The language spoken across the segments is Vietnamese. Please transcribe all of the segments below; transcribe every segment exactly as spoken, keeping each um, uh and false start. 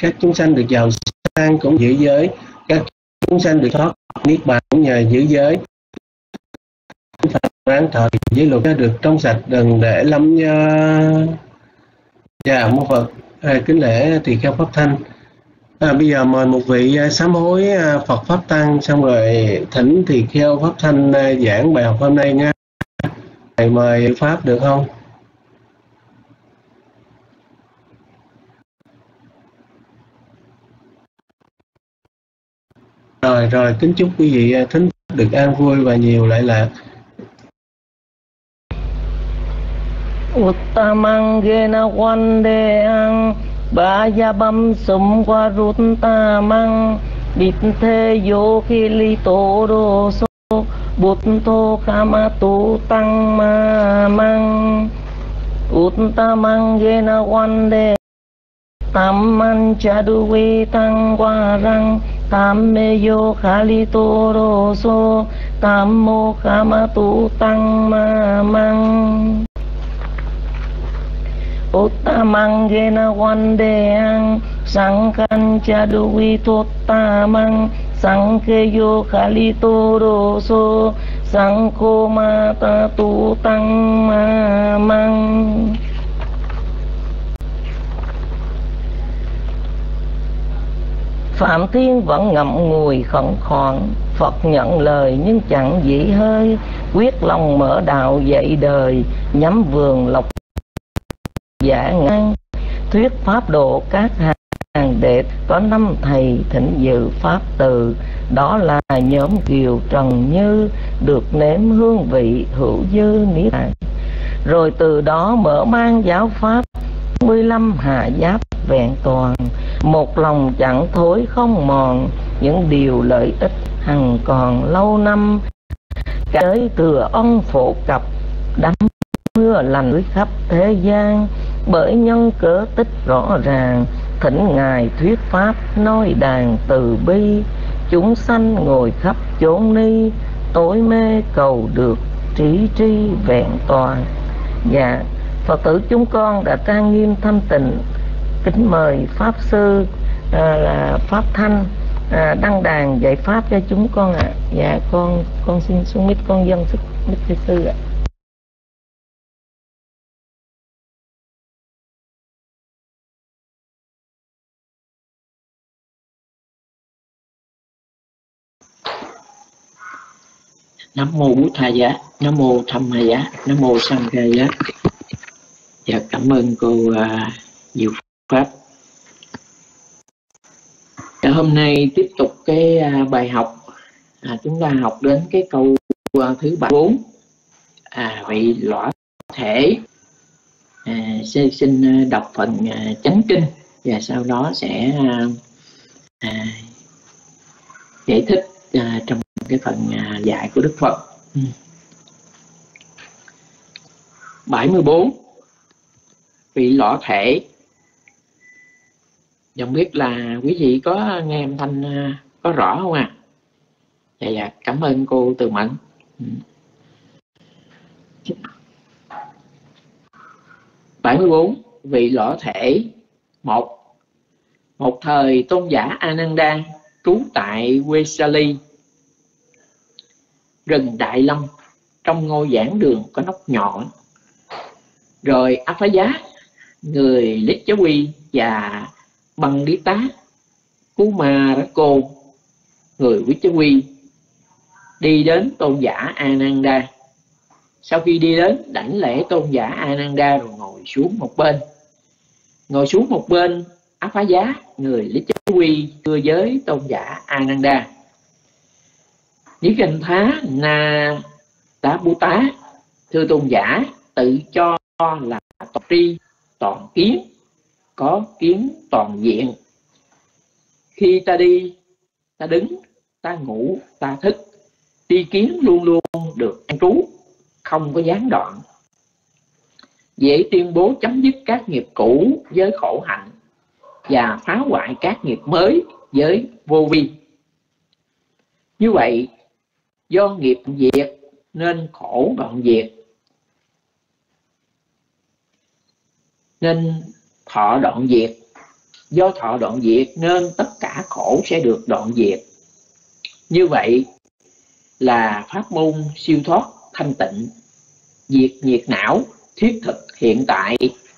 các chúng sanh được giàu sang cũng giữ giới, các chúng sanh được thoát niết bàn cũng nhờ giữ giới. Phật ráng thọ giới luật được trong sạch, đừng để lâm nha. Dạ mô Phật. À, kính lễ tỳ kheo Pháp Thanh. À, bây giờ mời một vị sám hối Phật Pháp Tăng, xong rồi thỉnh tỳ kheo Pháp Thanh giảng bài học hôm nay nha. Thầy mời Pháp được không? Rồi rồi, kính chúc quý vị thính được an vui và nhiều lợi lạc. Uttamang gena wandeang bayabam sumwaruttamang dithe yokilito roso buddho kamatu tăng ma mang Uttamang gena wande tamman chaduwe tăng warang tammeyo khalito roso tammo kamatu tăng ma mang Uttamang gena wandeang sangkan chaduwi tottamang sangkeyo khalito roso sangko mata tu tăng ma mang. Phạm Thiên vẫn ngậm ngùi khẩn khoản, Phật nhận lời nhưng chẳng dĩ hơi, quyết lòng mở đạo dạy đời, nhắm vườn lộc giả ngang, thuyết pháp độ các hàng đệ. Có năm thầy thỉnh dự pháp từ, đó là nhóm Kiều Trần Như, được nếm hương vị hữu dư niết bàn. Rồi từ đó mở mang giáo pháp, mười lăm hạ giáp vẹn toàn, một lòng chẳng thối không mòn, những điều lợi ích hằng còn lâu năm. Cả giới thừa ân phổ cập, đắm mưa lành dưới khắp thế gian, bởi nhân cớ tích rõ ràng, thỉnh Ngài thuyết pháp nói đàn từ bi, chúng sanh ngồi khắp chốn ni, tối mê cầu được trí tri vẹn toàn. Dạ, Phật tử chúng con đã trang nghiêm thanh tịnh, kính mời Pháp Sư à, là Pháp Thanh à, đăng đàn dạy Pháp cho chúng con ạ. À. Dạ, con con xin xuống mít con dân sức mít thưa Sư ạ. À. Nam mô Bụt Thầy Giá, Nam mô Tham Hà Giá, Nam mô Sang Kha Giá. Dạ, cảm ơn cô uh, Diệu Pháp. Dạ, hôm nay tiếp tục cái uh, bài học, à, chúng ta học đến cái câu uh, thứ ba bốn. À, vị lõa thể. À, xin, xin đọc phần uh, chánh kinh và sau đó sẽ uh, à, giải thích uh, trong cái phần uh, dạy của Đức Phật. Ừ. bảy mươi bốn. Vị lõa thể. Không biết là quý vị có nghe âm thanh uh, có rõ không ạ? À? Dạ dạ, cảm ơn cô Từ Mẫn. Ừ. bảy mươi bốn. Vị lõa thể. Một. Một thời tôn giả Ananda trú tại Vesali, rừng Đại Long, trong ngôi giảng đường có nóc nhọn. Rồi Apaya, người Lichavi và Bandita Kumarako, người Vichavi, đi đến tôn giả Ananda. Sau khi đi đến, đảnh lễ tôn giả Ananda rồi ngồi xuống một bên. Ngồi xuống một bên, Apaya, người Lichavi, thưa với tôn giả Ananda: Ní Kinh Thá Na Tá Bú Tá, thưa tôn giả, tự cho là toàn tri, toàn kiến, có kiến toàn diện. Khi ta đi, ta đứng, ta ngủ, ta thức, tri kiến luôn luôn được an trú, không có gián đoạn. Dễ tuyên bố chấm dứt các nghiệp cũ với khổ hạnh và phá hoại các nghiệp mới với vô vi. Như vậy, do nghiệp diệt nên khổ đoạn diệt, nên thọ đoạn diệt. Do thọ đoạn diệt nên tất cả khổ sẽ được đoạn diệt. Như vậy là pháp môn siêu thoát thanh tịnh, diệt nhiệt não, thiết thực hiện tại.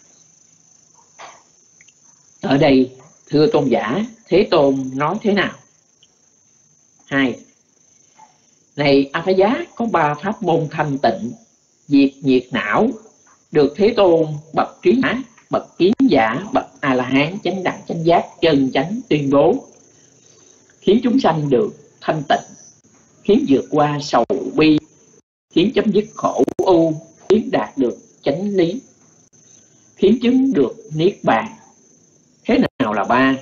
Ở đây thưa tôn giả, Thế Tôn nói thế nào? Hai, này A Phá Giá, có ba pháp môn thanh tịnh, diệt nhiệt não, được Thế Tôn bậc trí giả, bậc kiến giả, bậc A La Hán chánh đẳng chánh giác chân chánh tuyên bố, khiến chúng sanh được thanh tịnh, khiến vượt qua sầu bi, khiến chấm dứt khổ ưu, khiến đạt được chánh lý, khiến chứng được niết bàn. Thế nào là ba?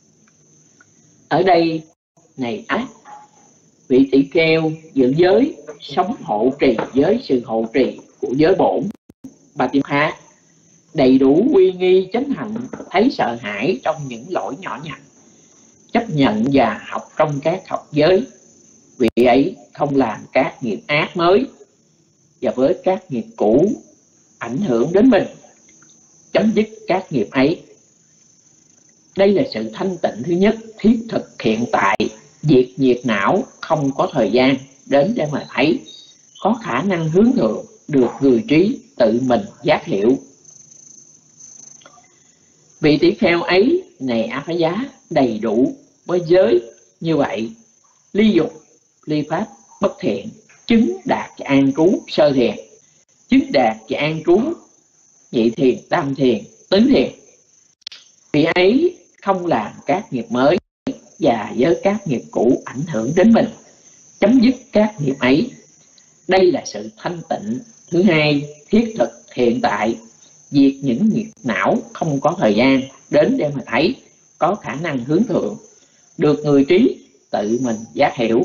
Ở đây này ác, vị tỷ kheo giữ giới, sống hộ trì với sự hộ trì của giới bổn ba tiêm khá, đầy đủ uy nghi chánh hạnh, thấy sợ hãi trong những lỗi nhỏ nhặt, chấp nhận và học trong các học giới. Vị ấy không làm các nghiệp ác mới và với các nghiệp cũ ảnh hưởng đến mình, chấm dứt các nghiệp ấy. Đây là sự thanh tịnh thứ nhất, thiết thực hiện tại, diệt nhiệt não, không có thời gian đến để mà thấy, có khả năng hướng thượng, được người trí tự mình giác hiểu. Vị tỷ kheo ấy, này A Phá Giá, đầy đủ với giới như vậy, ly dục, ly pháp, bất thiện, chứng đạt và an trú sơ thiền, chứng đạt và an trú nhị thiền, tam thiền, tứ thiền. Vị ấy không làm các nghiệp mới và với các nghiệp cũ ảnh hưởng đến mình, chấm dứt các nghiệp ấy. Đây là sự thanh tịnh thứ hai, thiết thực hiện tại, diệt những nghiệp não, không có thời gian đến để mà thấy, có khả năng hướng thượng, được người trí tự mình giác hiểu.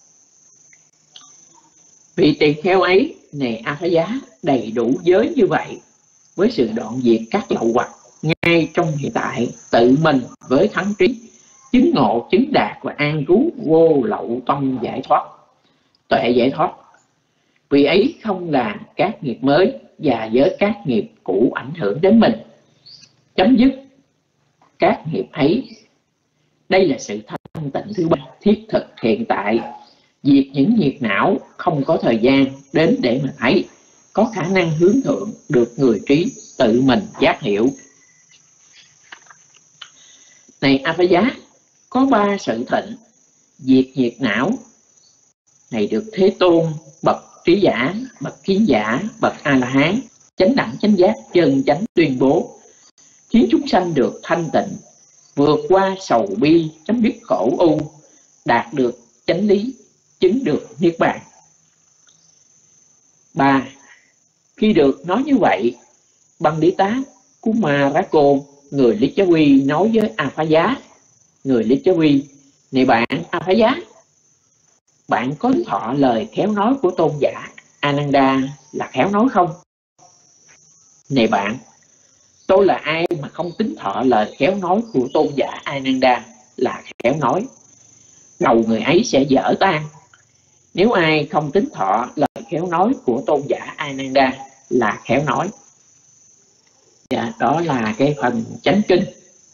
Vị tỳ kheo ấy, này A Phá Giá, đầy đủ giới như vậy, với sự đoạn diệt các lậu hoặc ngay trong hiện tại, tự mình với thắng trí, chứng ngộ, chứng đạt và an trú vô lậu tâm giải thoát, tuệ giải thoát. Vì ấy không làm các nghiệp mới và với các nghiệp cũ ảnh hưởng đến mình, chấm dứt các nghiệp ấy. Đây là sự thanh tịnh thứ ba, thiết thực hiện tại, diệt những nhiệt não, không có thời gian đến để mà thấy, có khả năng hướng thượng, được người trí tự mình giác hiểu. Này A Phá Giá, có ba sự thịnh, diệt nhiệt não này được Thế Tôn bậc trí giả, bậc kiến giả, bậc A La Hán chánh đẳng chánh giác chân chánh tuyên bố, khiến chúng sanh được thanh tịnh, vượt qua sầu bi, chấm dứt khổ ưu, đạt được chánh lý, chứng được niết bàn. Ba, khi được nói như vậy, Pandita Kumārako, người Lichavi nói với A Phá Giá, người Lichavi, này bạn A Phá Giá, bạn có thọ lời khéo nói của tôn giả Ananda là khéo nói không? Này bạn, tôi là ai mà không tính thọ lời khéo nói của tôn giả Ananda là khéo nói? Đầu người ấy sẽ dở tan. Nếu ai không tính thọ lời khéo nói của tôn giả Ananda là khéo nói. Dạ, đó là cái phần chánh kinh.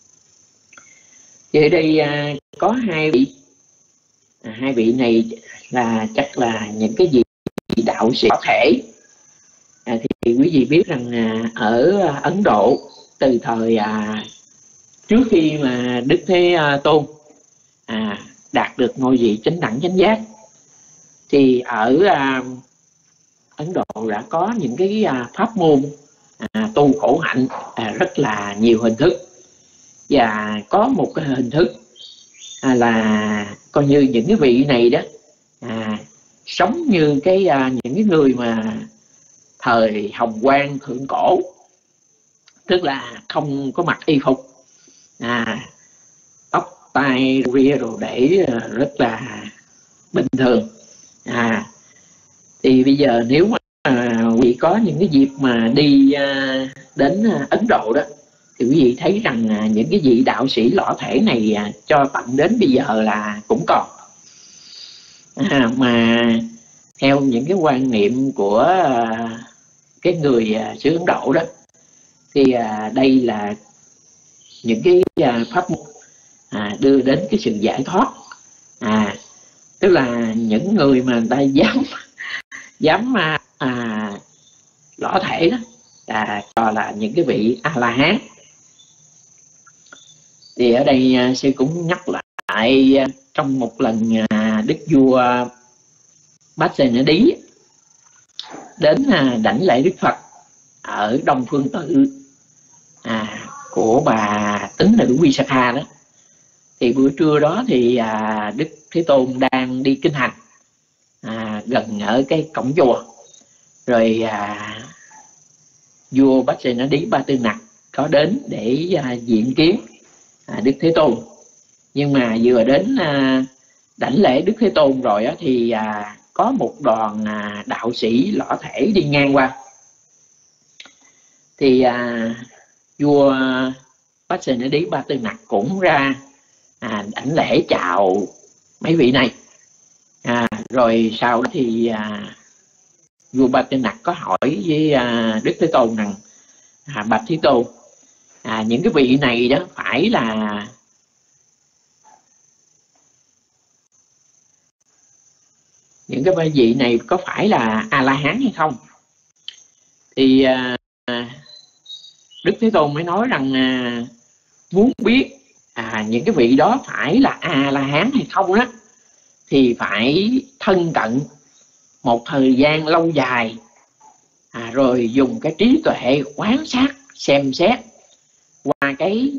Thì đây à, có hai vị, à, hai vị này là chắc là những cái gì đạo sĩ có thể. À, thì quý vị biết rằng à, ở Ấn Độ từ thời à, trước khi mà Đức Thế à, Tôn à, đạt được ngôi vị chánh đẳng chánh giác, thì ở à, Ấn Độ đã có những cái à, pháp môn à, tu khổ hạnh à, rất là nhiều hình thức. Và có một cái hình thức à, là coi như những cái vị này đó à, sống như cái à, những cái người mà thời Hồng Quang thượng cổ, tức là không có mặc y phục, à, tóc tai ria rồi để rất là bình thường. À, thì bây giờ nếu mà à, quý vị có những cái dịp mà đi à, đến Ấn Độ đó, thì quý vị thấy rằng à, những cái vị đạo sĩ lõa thể này à, cho tận đến bây giờ là cũng còn. À, mà theo những cái quan niệm của à, cái người à, xứ Ấn Độ đó, thì à, đây là những cái à, pháp môn à, đưa đến cái sự giải thoát. À, tức là những người mà người ta dám dám à, à, lõa thể đó à, cho là những cái vị A La Hán. Thì ở đây à, sư cũng nhắc lại à, trong một lần à, đức vua Bát Sê Nã Đí đến à, đảnh lễ Đức Phật ở Đông Phương Tự à, của bà tính nữ Vi Sa Kha đó. Thì buổi trưa đó thì à, Đức Thế Tôn đang đi kinh hành à, gần ở cái cổng chùa. Rồi à, vua Bát Sê Nã Đí Ba Tư Nặc có đến để à, diện kiến à, Đức Thế Tôn. Nhưng mà vừa đến à, đảnh lễ Đức Thế Tôn rồi á, thì à, có một đoàn à, đạo sĩ lõa thể đi ngang qua. Thì à, vua Bát Sê Nã Đí Ba Tư Nặc cũng ra à, đảnh lễ chào mấy vị này. À, rồi sau đó thì à, vua Ba Tư Nặc có hỏi với à, Đức Thế Tôn rằng à, bạch Thế Tôn, à, những cái vị này đó phải là những cái vị này có phải là A La Hán hay không? Thì à, Đức Thế Tôn mới nói rằng à, muốn biết à, những cái vị đó phải là A La Hán hay không đó, thì phải thân cận một thời gian lâu dài, à, rồi dùng cái trí tuệ quan sát xem xét qua cái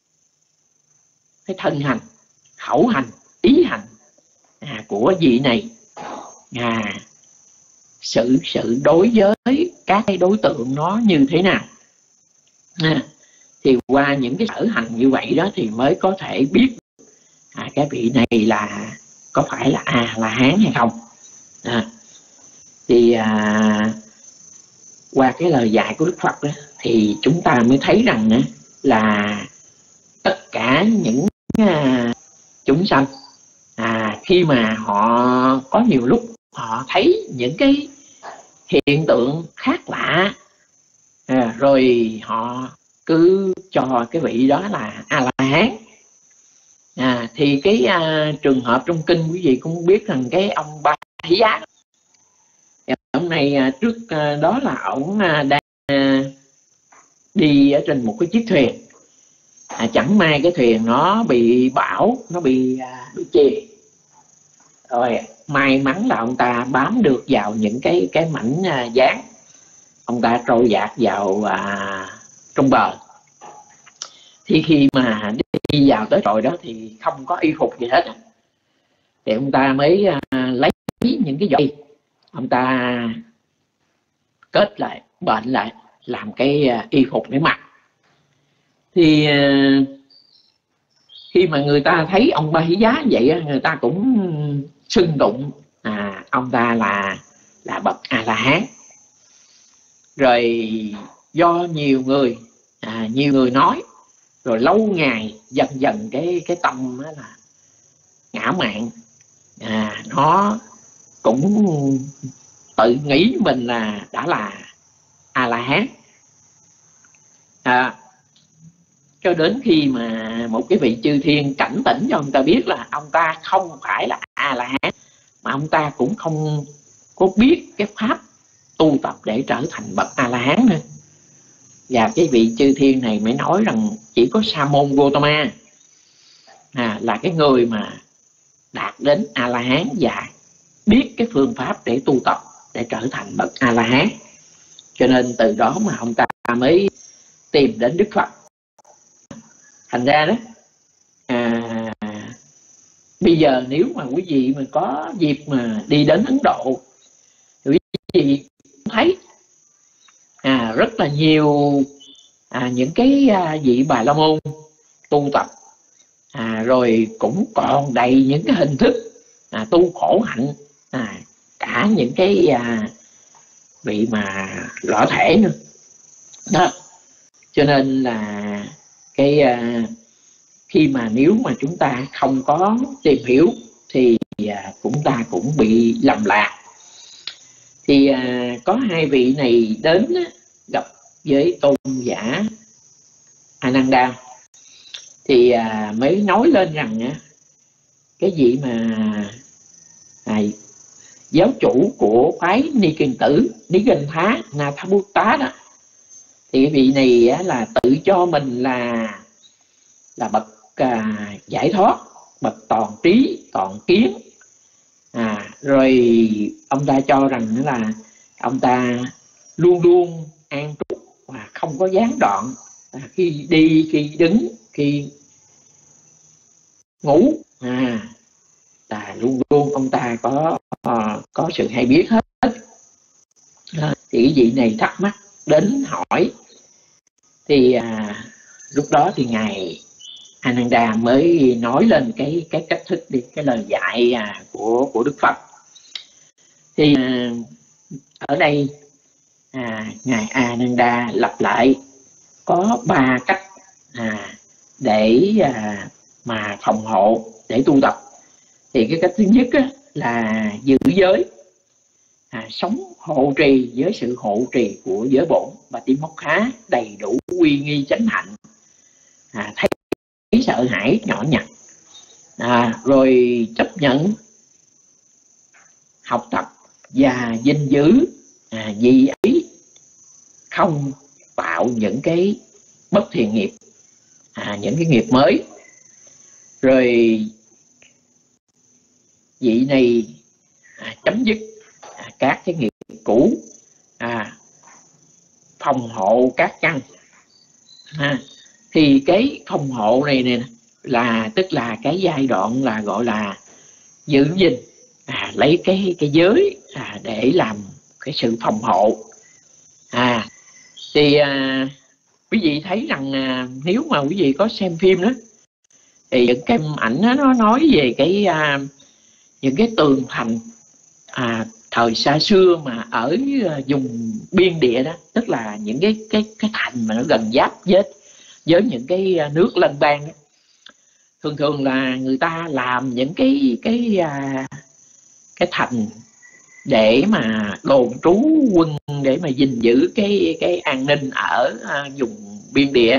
cái thân hành, khẩu hành, ý hành à, của vị này, à, sự sự đối với các cái đối tượng nó như thế nào. À, thì qua những cái sở hành như vậy đó thì mới có thể biết à, cái vị này là có phải là A La Hán hay không. À, thì à, qua cái lời dạy của Đức Phật đó, thì chúng ta mới thấy rằng đó, là tất cả những à, chúng sanh à, khi mà họ có nhiều lúc họ thấy những cái hiện tượng khác lạ, à, rồi họ cứ cho cái vị đó là A La Hán. À, thì cái à, trường hợp trong kinh quý vị cũng biết rằng cái ông Ba Hí Giá, ông này à, trước à, đó là ông à, đang à, đi ở trên một cái chiếc thuyền, à, chẳng may cái thuyền nó bị bão, nó bị à, bị chìm. Rồi may mắn là ông ta bám được vào những cái cái mảnh à, dán, ông ta trôi dạt vào à, trong bờ. Thì khi mà đi vào tới rồi đó thì không có y phục gì hết, thì ông ta mới à, lấy những cái dây, ông ta kết lại, bệnh lại, làm cái à, y phục để mặc. Thì à, khi mà người ta thấy ông Ba Hí Giá vậy, người ta cũng xưng tụng à, ông ta là là bậc A La Hán. Rồi do nhiều người à, nhiều người nói, rồi lâu ngày dần dần cái cái tâm đó là ngã mạn, à, nó cũng tự nghĩ mình là đã là A La Hán. À, cho đến khi mà một cái vị chư thiên cảnh tỉnh cho ông ta biết là ông ta không phải là A La Hán, mà ông ta cũng không có biết cái pháp tu tập để trở thành bậc A La Hán nữa. Và cái vị chư thiên này mới nói rằng chỉ có Sa Môn Gotama à, là cái người mà đạt đến A La Hán và biết cái phương pháp để tu tập để trở thành bậc A La Hán. Cho nên từ đó mà ông ta mới tìm đến Đức Phật. Thành ra đó à, bây giờ nếu mà quý vị mà có dịp mà đi đến Ấn Độ, quý vị thấy à, rất là nhiều à, những cái à, vị Bà La Môn tu tập, à, rồi cũng còn đầy những cái hình thức à, tu khổ hạnh, à, cả những cái à, vị mà lõa thể nữa đó. Cho nên là cái à, khi mà nếu mà chúng ta không có tìm hiểu thì à, chúng ta cũng bị lầm lạc. Thì à, có hai vị này đến á, gặp với tôn giả Ananda. thì à, mới nói lên rằng á, cái gì mà à, giáo chủ của phái Ni Kiền Tử, Ni Kiền Thá, Na Tha Bút Tá đó, thì vị này á, là tự cho mình là là bậc à, giải thoát, bậc toàn trí toàn kiến. À, rồi ông ta cho rằng là ông ta luôn luôn an trú và không có gián đoạn, à, khi đi, khi đứng, khi ngủ, à, là luôn luôn ông ta có uh, có sự hay biết hết. À, thì cái vị này thắc mắc đến hỏi, thì à, lúc đó thì ngài Ananda mới nói lên cái cái cách thức đi, cái lời dạy à, của của Đức Phật. Thì à, ở đây à, ngài Ananda lặp lại có ba cách à, để à, mà phòng hộ, để tu tập. Thì cái cách thứ nhất á, là giữ giới, à, sống hộ trì với sự hộ trì của giới bổn và tim mốc khá, đầy đủ uy nghi chánh hạnh, à, thấy sợ hãi nhỏ nhặt, à, rồi chấp nhận học tập và gìn giữ à, vì ấy không tạo những cái bất thiện nghiệp, à, những cái nghiệp mới. Rồi vị này à, chấm dứt à, các cái nghiệp cũ, à, phòng hộ các căn. À, thì cái phòng hộ này nè là tức là cái giai đoạn là gọi là giữ gìn, à, lấy cái cái giới à, để làm cái sự phòng hộ. À, thì à, quý vị thấy rằng à, nếu mà quý vị có xem phim đó, thì những cái ảnh đó, nó nói về cái à, những cái tường thành à, thời xa xưa mà ở vùng biên địa đó, tức là những cái cái cái thành mà nó gần giáp với với những cái nước lân bang đó. Thường thường là người ta làm những cái cái à, cái thành để mà đồn trú quân, để mà gìn giữ cái cái an ninh ở à, vùng biên địa.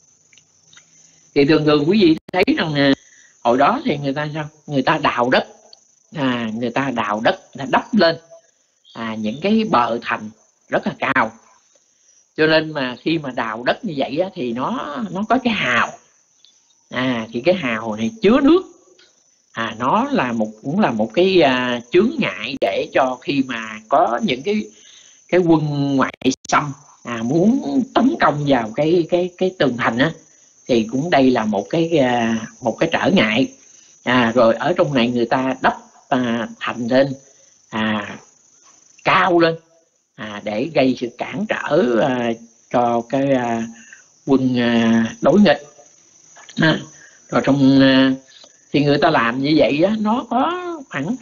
Thì thường thường quý vị thấy rằng à, hồi đó thì người ta sao? Người ta đào đất, à, người ta đào đất, đã đắp lên à, những cái bờ thành rất là cao. Cho nên mà khi mà đào đất như vậy á, thì nó nó có cái hào, à, thì cái hào này chứa nước, à, nó là một cũng là một cái à, chướng ngại để cho khi mà có những cái cái quân ngoại xâm à, muốn tấn công vào cái cái cái tường thành á, thì cũng đây là một cái à, một cái trở ngại. À, rồi ở trong này người ta đắp à, thành lên à, cao lên à, để gây sự cản trở à, cho cái à, quân à, đối nghịch. À, rồi trong à, thì người ta làm như vậy á, nó có khoảng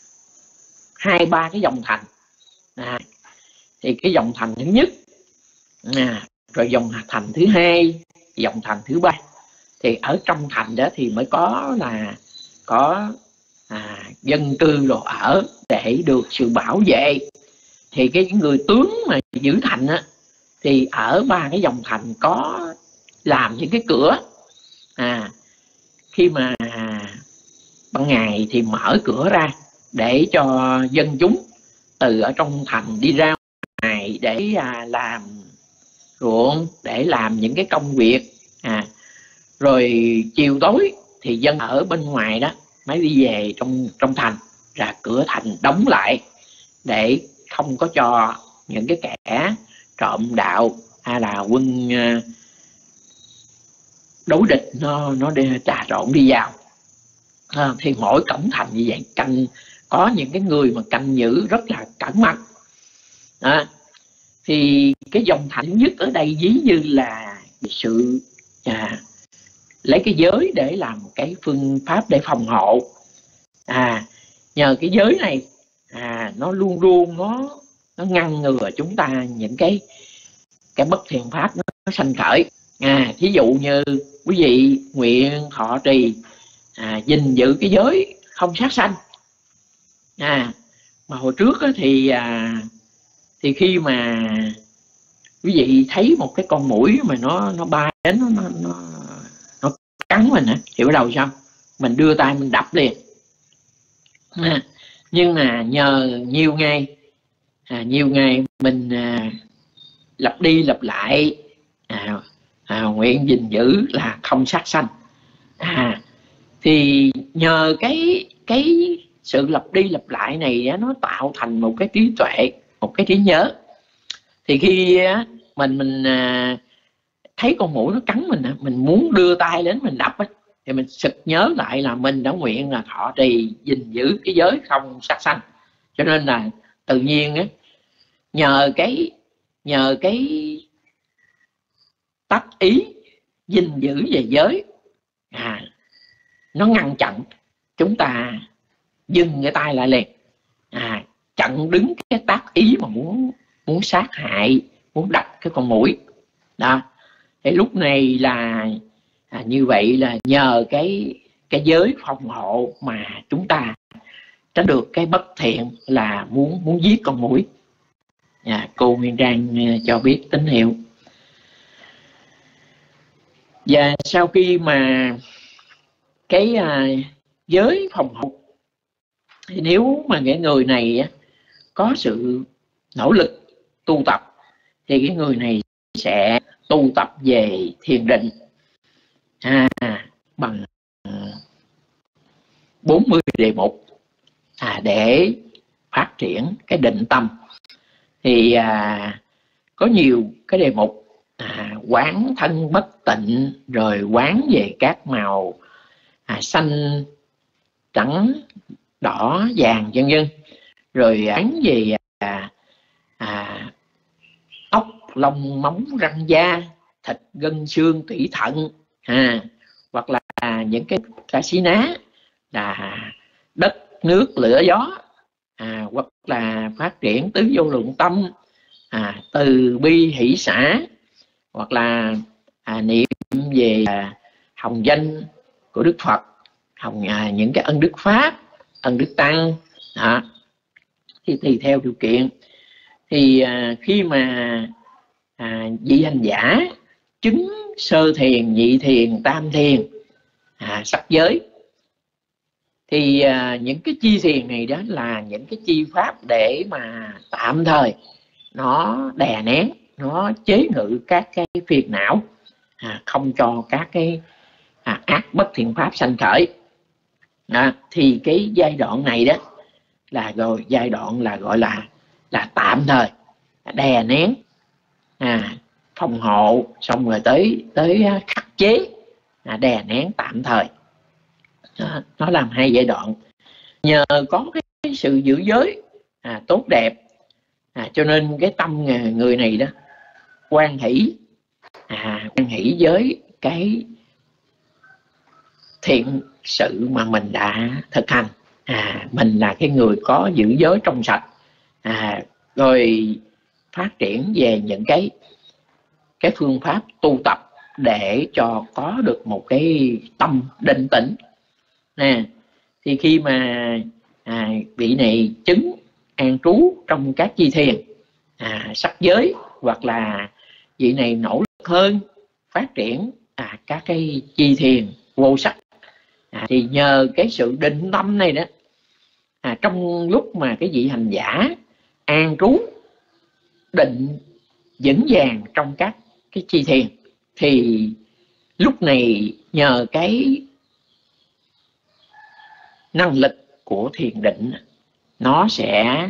hai ba cái dòng thành. À, thì cái dòng thành thứ nhất, à, rồi dòng thành thứ hai, dòng thành thứ ba. Thì ở trong thành đó thì mới có là có à, dân cư đồ ở để được sự bảo vệ. Thì cái người tướng mà giữ thành á, thì ở ba cái dòng thành có làm những cái cửa, à, khi mà ban ngày thì mở cửa ra để cho dân chúng từ ở trong thành đi ra ngoài để à, làm ruộng, để làm những cái công việc. À, rồi chiều tối thì dân ở bên ngoài đó mới đi về trong trong thành, ra cửa thành đóng lại để không có cho những cái kẻ trộm đạo hay là quân đối địch nó nó đi trà trộn đi vào. À, thì mỗi cổng thành như vậy canh có những cái người mà canh giữ rất là cẩn mật. À, thì cái dòng thành nhất ở đây ví như là sự à, lấy cái giới để làm cái phương pháp để phòng hộ. À, nhờ cái giới này à, nó luôn luôn nó nó ngăn ngừa chúng ta những cái cái bất thiện pháp nó, nó sanh khởi. À, thí dụ như quý vị nguyện thọ trì à, gìn giữ cái giới không sát sanh. À, mà hồi trước á, thì à, thì khi mà quý vị thấy một cái con muỗi mà nó nó bay đến, nó nó nó cắn mình á thì bắt đầu sao? Mình đưa tay mình đập liền. À, nhưng mà nhờ nhiều ngày à, nhiều ngày mình à, lặp đi lặp lại à, à, nguyện gìn giữ là không sát sanh. À, thì nhờ cái cái sự lặp đi lặp lại này nó tạo thành một cái trí tuệ, một cái trí nhớ. Thì khi mình mình thấy con muỗi nó cắn mình, mình muốn đưa tay đến mình đập ấy, thì mình sực nhớ lại là mình đã nguyện là thọ trì gìn giữ cái giới không sát sanh. Cho nên là tự nhiên ấy, nhờ cái nhờ cái tác ý gìn giữ về giới à, nó ngăn chặn chúng ta dừng cái tay lại liền, à, chặn đứng cái tác ý mà muốn muốn sát hại, muốn đập cái con muỗi đó. Thì lúc này là à, như vậy là nhờ cái cái giới phòng hộ mà chúng ta tránh được cái bất thiện là muốn muốn giết con muỗi. À, cô Nguyên Trang cho biết tín hiệu. Và sau khi mà cái à, giới phòng hộ, thì nếu mà cái người này á, có sự nỗ lực tu tập thì cái người này sẽ tu tập về thiền định à, bằng bốn mươi đề mục à, để phát triển cái định tâm. Thì à, có nhiều cái đề mục à, quán thân bất tịnh, rồi quán về các màu à, xanh, trắng, đỏ, vàng vân vân, rồi quán về à, à, tóc, lông, móng, răng da, thịt, gân, xương, tủy, thận à, hoặc là những cái cả xí ná là đất, nước, lửa, gió à, hoặc là phát triển tứ vô lượng tâm à, từ bi hỷ xả, hoặc là à, niệm về à, hồng danh của Đức Phật, hồng à, những cái ân đức pháp, ân đức tăng đó. Thì tùy theo điều kiện. Thì à, khi mà à, vị hành giả chứng sơ thiền, nhị thiền, tam thiền à, sắc giới, thì à, những cái chi thiền này đó là những cái chi pháp để mà tạm thời nó đè nén, nó chế ngự các cái phiền não à, không cho các cái à, ác bất thiện pháp sanh khởi à, thì cái giai đoạn này đó là rồi giai đoạn là gọi là là tạm thời đè nén à, phòng hộ, xong rồi tới tới khắc chế à, đè nén tạm thời à, nó làm hai giai đoạn. Nhờ có cái, cái sự giữ giới à, tốt đẹp à, cho nên cái tâm người này đó hoan hỷ à, hoan hỷ với cái thiện sự mà mình đã thực hành à, mình là cái người có giữ giới trong sạch à, rồi phát triển về những cái cái phương pháp tu tập để cho có được một cái tâm định tĩnh nè. Thì khi mà à, vị này chứng an trú trong các chi thiền à, sắc giới, hoặc là vị này nỗ lực hơn phát triển à, các cái chi thiền vô sắc à, thì nhờ cái sự định tâm này đó à, trong lúc mà cái vị hành giả an trú định vững vàng trong các cái chi thiền, thì lúc này nhờ cái năng lực của thiền định nó sẽ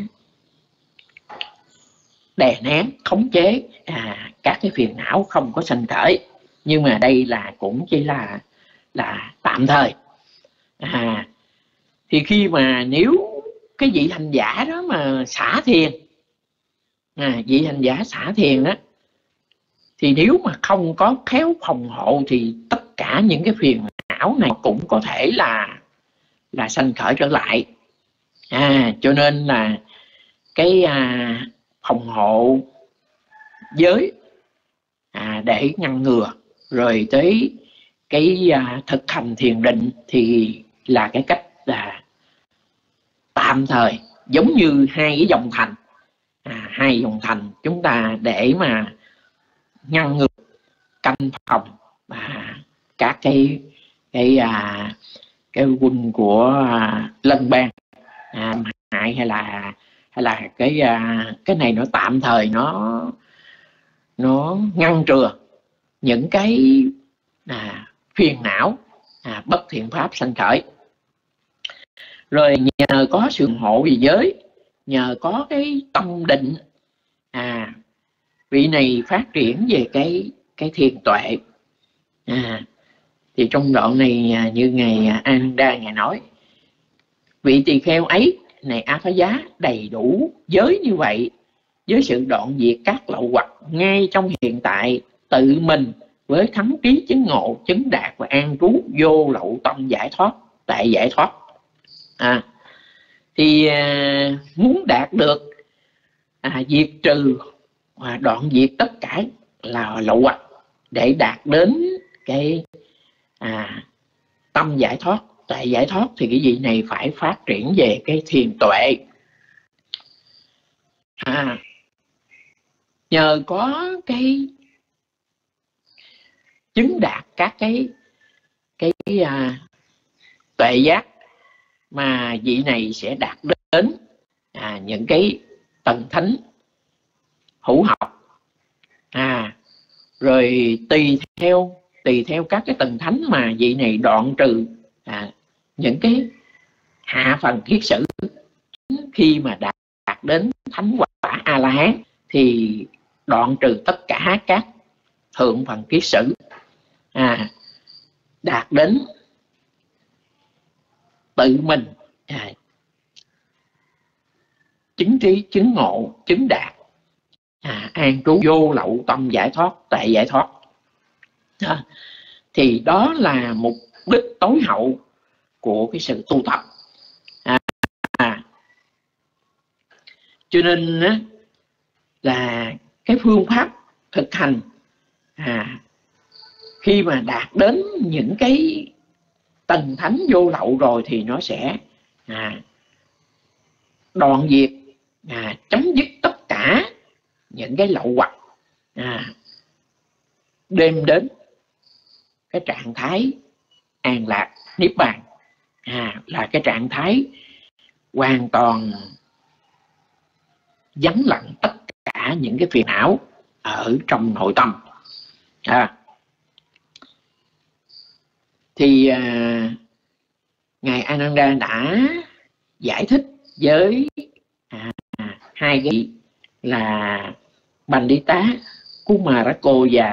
đè nén, khống chế à, các cái phiền não không có sanh khởi. Nhưng mà đây là cũng chỉ là là tạm thời à, thì khi mà nếu cái vị hành giả đó mà xả thiền à, vị hành giả xả thiền đó, thì nếu mà không có khéo phòng hộ thì tất cả những cái phiền não này cũng có thể là là sanh khởi trở lại à, cho nên là cái à, phòng hộ giới à, để ngăn ngừa, rồi tới cái à, thực hành thiền định thì là cái cách là tạm thời, giống như hai cái dòng thành à, hai dòng thành chúng ta để mà ngăn ngừa, canh phòng à, các cái cái à, cái quân của à, Lân Bang à, hại, hay là hay là cái à, cái này nó tạm thời nó nó ngăn chừa những cái à, phiền não à, bất thiện pháp sanh khởi. Rồi nhờ có sự ủng hộ về giới, nhờ có cái tâm định, à vị này phát triển về cái cái thiền tuệ. À, thì trong đoạn này như ngài Ananda ngài nói, vị tỳ kheo ấy này A Phá Giá đầy đủ giới như vậy, với sự đoạn diệt các lậu hoặc ngay trong hiện tại, tự mình với thắng trí chứng ngộ, chứng đạt và an trú vô lậu tâm giải thoát, tại giải thoát. À, thì à, muốn đạt được à, diệt trừ và đoạn diệt tất cả là lậu hoặc để đạt đến cái à, tâm giải thoát, tại giải thoát, thì cái gì này phải phát triển về cái thiền tuệ. À, nhờ có cái chứng đạt các cái cái à, tuệ giác mà vị này sẽ đạt đến à, những cái tầng thánh hữu học. À, rồi tùy theo tùy theo các cái tầng thánh mà vị này đoạn trừ à, những cái hạ phần kiết sử. Khi mà đạt, đạt đến thánh quả A La Hán thì đoạn trừ tất cả các thượng phần kiết sử, à, đạt đến tự mình à, chứng trí, chứng ngộ, chứng đạt, à, an trú vô lậu tâm giải thoát, tại giải thoát. À, thì đó là mục đích tối hậu của cái sự tu tập. À, à, cho nên á, là cái phương pháp thực hành à, khi mà đạt đến những cái tầng thánh vô lậu rồi thì nó sẽ à, đoạn diệt, à, chấm dứt tất cả những cái lậu hoặc, à, đem đến cái trạng thái an lạc niết bàn, à, là cái trạng thái hoàn toàn vắng lặng tất cả những cái phiền não ở trong nội tâm. À, thì à, ngài Ananda đã giải thích với à, hai cái là Pandita Kumarako và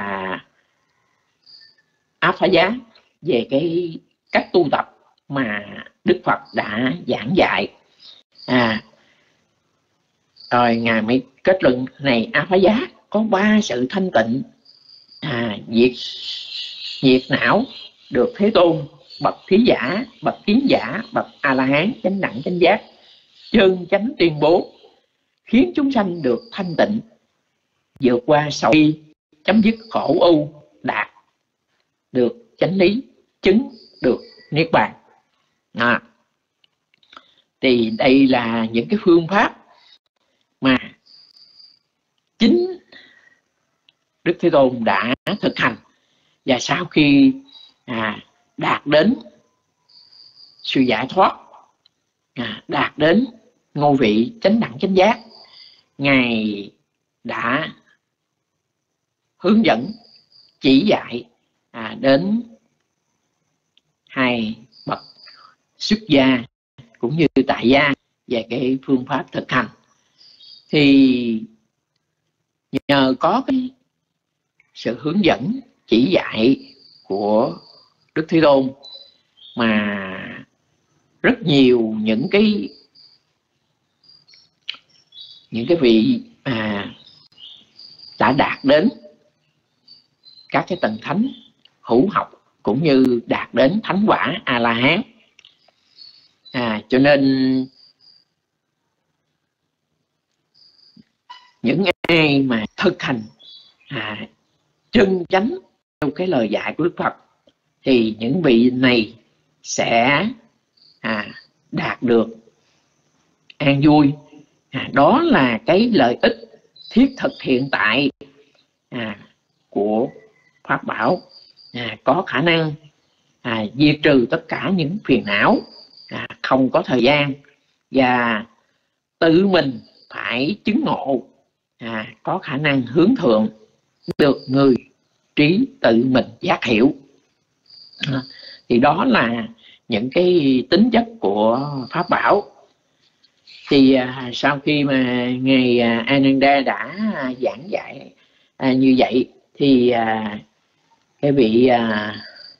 A Phá Giá về cái cách tu tập mà Đức Phật đã giảng dạy. À, rồi ngài mới kết luận này: A Phá Giá có ba sự thanh tịnh, à, diệt diệt não được Thế Tôn, bậc thí giả, bậc kiến giả, bậc A La Hán chánh đẳng chánh giác chân chánh tuyên bố, khiến chúng sanh được thanh tịnh, vượt qua sầu bi, chấm dứt khổ ưu, đạt được chánh lý, chứng được niết bàn. À, thì đây là những cái phương pháp mà chính Đức Thế Tôn đã thực hành, và sau khi à, đạt đến sự giải thoát, à, đạt đến ngôi vị chánh đẳng chánh giác, ngài đã hướng dẫn chỉ dạy à, đến hai bậc xuất gia cũng như tại gia về cái phương pháp thực hành. Thì nhờ có cái sự hướng dẫn chỉ dạy của Đức Thế Tôn mà rất nhiều những cái những cái vị à, đã đạt đến các cái tầng thánh hữu học cũng như đạt đến thánh quả A La Hán. À, cho nên những ai mà thực hành à, chân chánh theo cái lời dạy của Đức Phật thì những vị này sẽ à, đạt được an vui. À, đó là cái lợi ích thiết thực hiện tại à, của Pháp bảo. À, có khả năng à, diệt trừ tất cả những phiền não, à, không có thời gian, và tự mình phải chứng ngộ, à, có khả năng hướng thượng, được người trí tự mình giác hiểu. À, thì đó là những cái tính chất của pháp bảo. Thì à, sau khi mà ngài à, Ananda đã à, giảng dạy à, như vậy, thì à, cái vị à,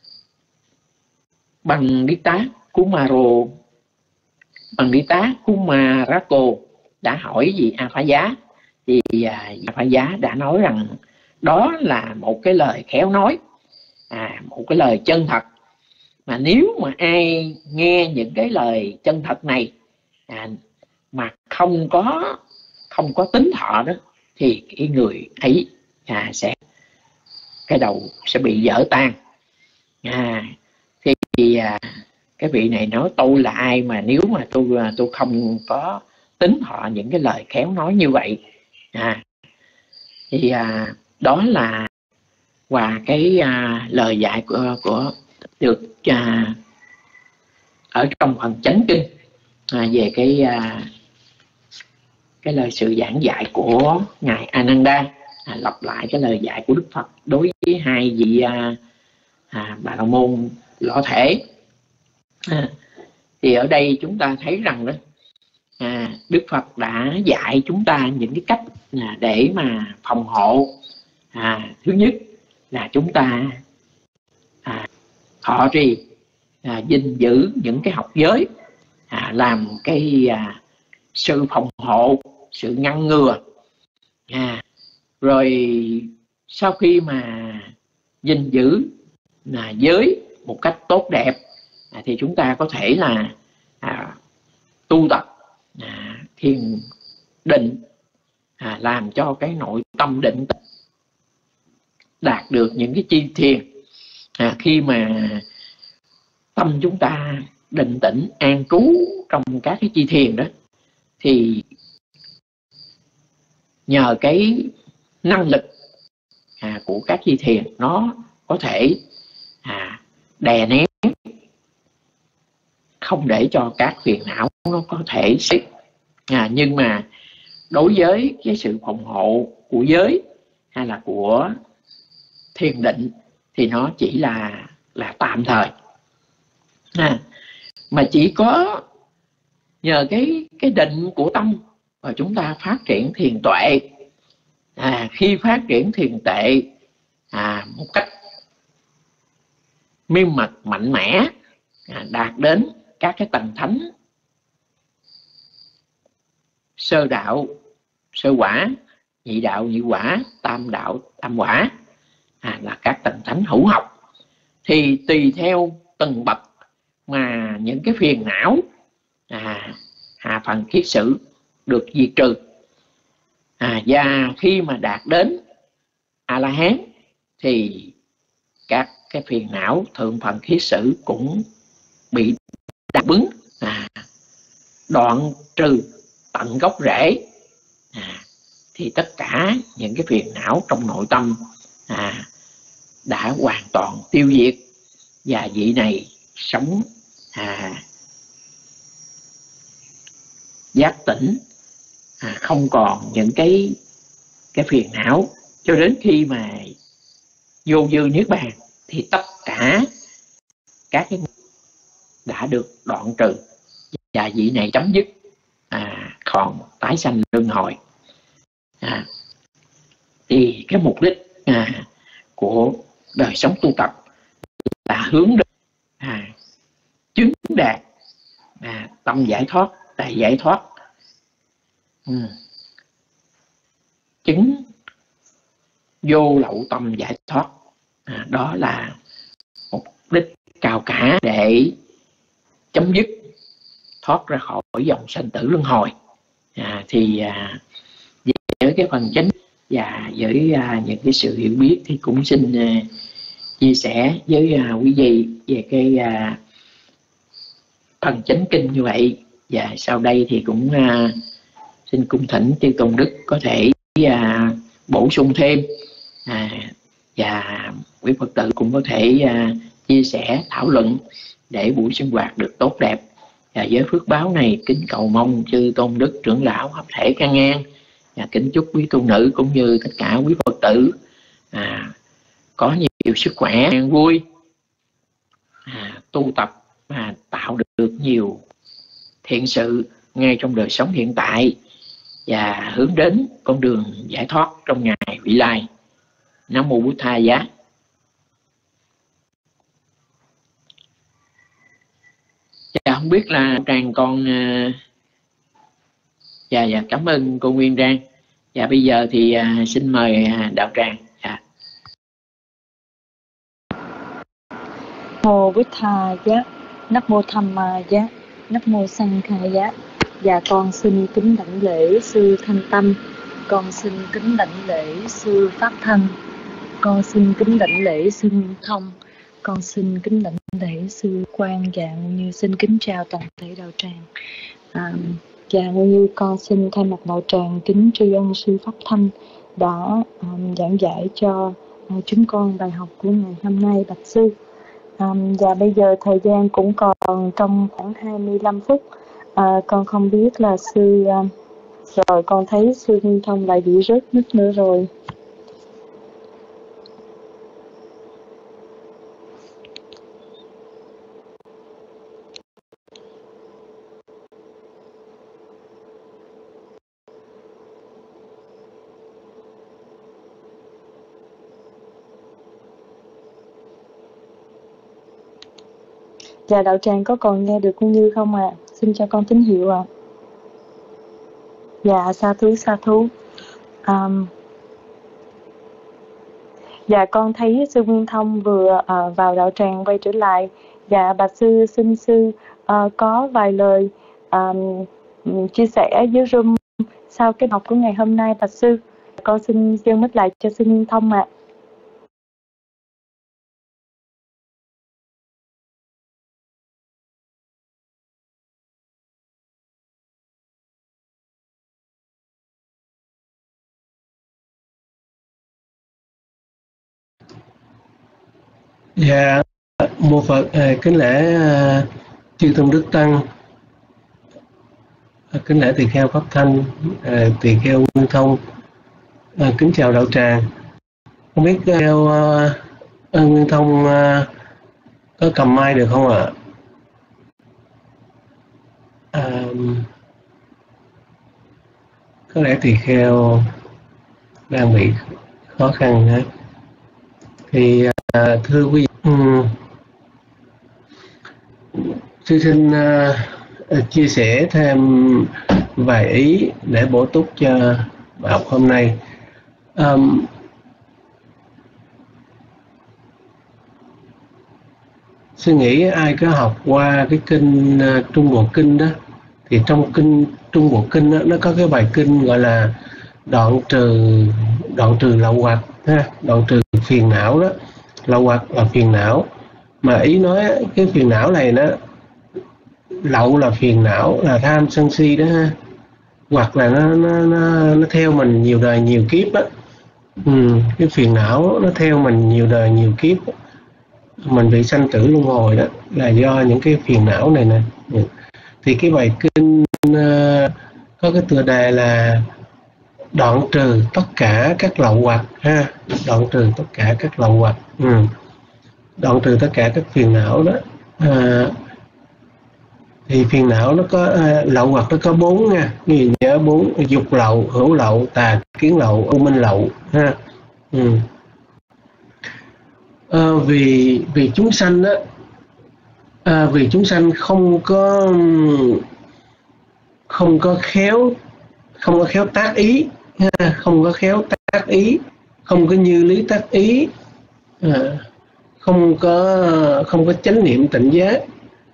Pandita Kumaro Pandita Kumarako đã hỏi gì A Phá Giá, thì à, A Phá Giá đã nói rằng đó là một cái lời khéo nói, à, một cái lời chân thật, mà nếu mà ai nghe những cái lời chân thật này à, mà không có không có tính thọ đó, thì cái người ấy à, sẽ cái đầu sẽ bị vỡ tan. À, thì, thì à, cái vị này nói tôi là ai mà nếu mà tôi tôi không có tính thọ những cái lời khéo nói như vậy. À, thì à, đó là và cái à, lời dạy của, của được à, ở trong phần chánh kinh à, về cái à, cái lời sự giảng dạy của ngài Ananda, à, lặp lại cái lời dạy của Đức Phật đối với hai vị à, à, bà la môn lõa thể. À, thì ở đây chúng ta thấy rằng đó, à, Đức Phật đã dạy chúng ta những cái cách à, để mà phòng hộ. À, thứ nhất là chúng ta à, thọ trì, à, gìn giữ những cái học giới, à, làm cái à, sự phòng hộ, sự ngăn ngừa. À, rồi sau khi mà gìn giữ là giới một cách tốt đẹp, à, thì chúng ta có thể là à, tu tập à, thiền định, à, làm cho cái nội tâm định đạt được những cái chi thiền. À, khi mà tâm chúng ta định tĩnh an trú trong các cái chi thiền đó, thì nhờ cái năng lực à, của các chi thiền, nó có thể à, đè nén, không để cho các phiền não nó có thể xích. À, nhưng mà đối với cái sự phòng hộ của giới hay là của thiền định thì nó chỉ là là tạm thời. À, mà chỉ có nhờ cái cái định của tâm và chúng ta phát triển thiền tuệ. À, khi phát triển thiền tuệ à, một cách miên mật mạnh mẽ, à, đạt đến các cái tầng thánh sơ đạo sơ quả, nhị đạo nhị quả, tam đạo tam quả, à, là các tầng thánh hữu học, thì tùy theo từng bậc mà những cái phiền não à, hạ phần kiết sử được diệt trừ. À, và khi mà đạt đến A La Hán thì các cái phiền não thượng phần kiết sử cũng bị đáp ứng, à, đoạn trừ tận gốc rễ. À, thì tất cả những cái phiền não trong nội tâm à, đã hoàn toàn tiêu diệt, và vị này sống à, giác tỉnh, à, không còn những cái cái phiền não, cho đến khi mà vô dư niết bàn thì tất cả các cái đã được đoạn trừ, và vị này chấm dứt à, còn tái sanh luân hồi. À, thì cái mục đích à, của đời sống tu tập là hướng đến à, chứng đạt à, tâm giải thoát, đại giải thoát, ừ. chứng vô lậu tâm giải thoát. À, đó là mục đích cao cả để chấm dứt, thoát ra khỏi dòng sanh tử luân hồi. À, thì à, với cái phần chính và với à, những cái sự hiểu biết thì cũng xin à, chia sẻ với à, quý vị về cái à, phần chánh kinh như vậy. Và sau đây thì cũng à, xin cung thỉnh Chư Tôn Đức có thể à, bổ sung thêm, à, và quý Phật tử cũng có thể à, chia chia sẻ thảo luận để buổi sinh hoạt được tốt đẹp. Và với phước báo này, kính cầu mong chư tôn đức trưởng lão hợp thể căn ngang, và kính chúc quý tu nữ cũng như tất cả quý Phật tử à, có nhiều sức khỏe, vui, à, tu tập và tạo được nhiều thiện sự ngay trong đời sống hiện tại và hướng đến con đường giải thoát trong ngày vị lai. Nam mô Bụt Tha Giá. Dạ, không biết là Trang con dạ dạ cảm ơn cô Nguyên Trang. Dạ bây giờ thì à, xin mời à, đạo tràng. Dạ. Mô Bụt Tha Giá, Nắc mô Tham Ma Giá, Nắc mô Sang Kha Giá. Dạ con xin kính đảnh lễ sư Thanh Tâm, con xin kính đảnh lễ sư Pháp Thân, con xin kính đảnh lễ sư Nguyên Thông, con xin kính đảnh lễ sư Quang, và như xin kính chào toàn thể đạo tràng. À, và như con xin thay mặt đạo tràng kính tri ân sư Pháp Thanh đã um, giảng giải cho uh, chúng con bài học của ngày hôm nay, bạch sư. Um, và bây giờ thời gian cũng còn trong khoảng hai mươi lăm phút. À, con không biết là sư um, rồi con thấy sư Nguyên Thông lại bị rớt nít nữa rồi. Dạ đạo tràng có còn nghe được cô Như không ạ? À? Xin cho con tín hiệu ạ. À. Dạ sa thú sa thú. Um, dạ con thấy sư Nguyên Thông vừa uh, vào đạo tràng quay trở lại. Dạ bạch sư xin sư uh, có vài lời um, chia sẻ với room sau cái học của ngày hôm nay bạch sư. Con xin dâng mic lại cho sư Nguyên Thông ạ. À. Dạ, mô Phật, à, kính lễ à, chư tôn đức tăng, à, kính lễ tỳ kheo Pháp Thanh, à, tỳ kheo Nguyên Thông, à, kính chào đạo tràng. Không biết tỳ kheo à, Nguyên Thông à, có cầm mic được không ạ? À, có lẽ tỳ kheo đang bị khó khăn đấy. Thì à, thưa quý vị, um, sư xin uh, chia sẻ thêm vài ý để bổ túc cho bài học hôm nay. Um, sư nghĩ ai có học qua cái kinh uh, Trung Bộ Kinh đó, thì trong kinh Trung Bộ Kinh đó, nó có cái bài kinh gọi là đoạn trừ đoạn trừ lậu hoặc ha, đoạn trừ phiền não đó. Lậu hoặc là phiền não, mà ý nói cái phiền não này nó lậu là phiền não là tham sân si đó ha, hoặc là nó nó nó, nó theo mình nhiều đời nhiều kiếp á. Ừ, cái phiền não nó theo mình nhiều đời nhiều kiếp, mình bị sanh tử luân hồi đó là do những cái phiền não này nè. Ừ. Thì cái bài kinh uh, có cái tựa đề là đoạn trừ tất cả các lậu hoặc ha, đoạn trừ tất cả các lậu hoặc. Ừ. Đoạn trừ tất cả các phiền não đó. À, thì phiền não nó có à, lậu hoặc nó có bốn nha, ghi nhớ bốn: dục lậu, hữu lậu, tà kiến lậu, u minh lậu ha. Ừ. À, vì vì chúng sanh đó, à, vì chúng sanh không có không có khéo không có khéo tác ý, không có khéo tác ý, không có như lý tác ý, à, không có không có chánh niệm tỉnh giác,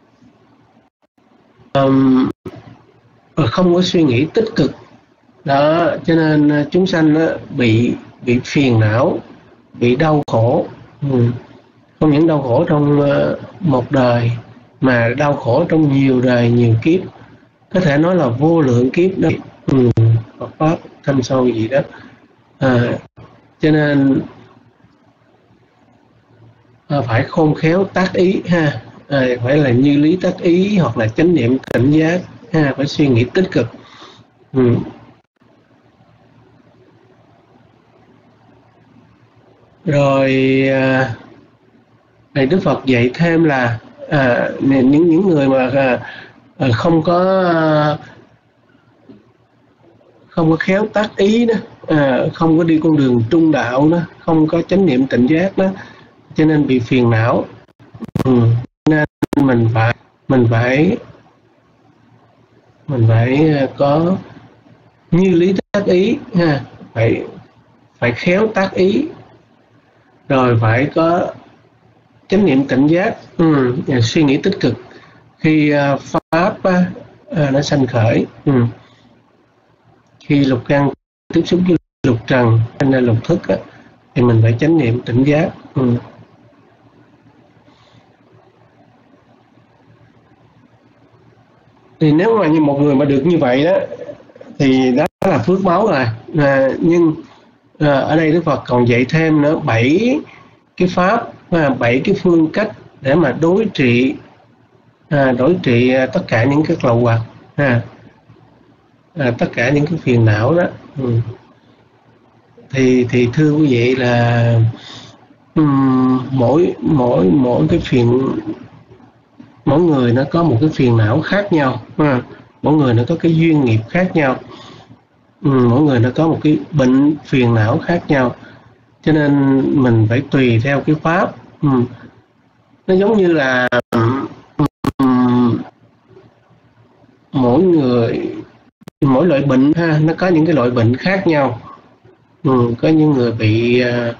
um, không có suy nghĩ tích cực đó, cho nên chúng sanh đó bị bị phiền não, bị đau khổ. Ừ. Không những đau khổ trong uh, một đời, mà đau khổ trong nhiều đời nhiều kiếp, có thể nói là vô lượng kiếp đó. Ừ. Phật pháp thâm sâu gì đó. À, cho nên à, phải khôn khéo tác ý ha, à, phải là như lý tác ý hoặc là chánh niệm tỉnh giác ha, phải suy nghĩ tích cực. Ừ. Rồi à, này Đức Phật dạy thêm là à, những những người mà à, không có không có khéo tác ý đó, à, không có đi con đường trung đạo đó, không có chánh niệm tỉnh giác đó, cho nên bị phiền não. Ừ. Nên mình phải mình phải mình phải có như lý tác ý ha, phải phải khéo tác ý, rồi phải có chánh niệm tỉnh giác, ừ, suy nghĩ tích cực khi uh, pháp uh, nó sanh khởi. Ừ. Khi lục căn tiếp xúc với lục trần hay là lục thức á, thì mình phải chánh niệm tỉnh giác. Ừ. Thì nếu mà như một người mà được như vậy đó thì đó là phước báu rồi. À, nhưng à, ở đây Đức Phật còn dạy thêm nữa bảy cái pháp, à, bảy cái phương cách để mà đối trị à, đối trị tất cả những cái lậu hoặc, à, à, tất cả những cái phiền não đó. Ừ. thì thì thưa quý vị là um, mỗi mỗi mỗi cái phiền mỗi người nó có một cái phiền não khác nhau, à, mỗi người nó có cái duyên nghiệp khác nhau, ừ, mỗi người nó có một cái bệnh phiền não khác nhau, cho nên mình phải tùy theo cái pháp. Ừ. Nó giống như là um, mỗi người mỗi loại bệnh ha, nó có những cái loại bệnh khác nhau. Ừ, có những người bị uh,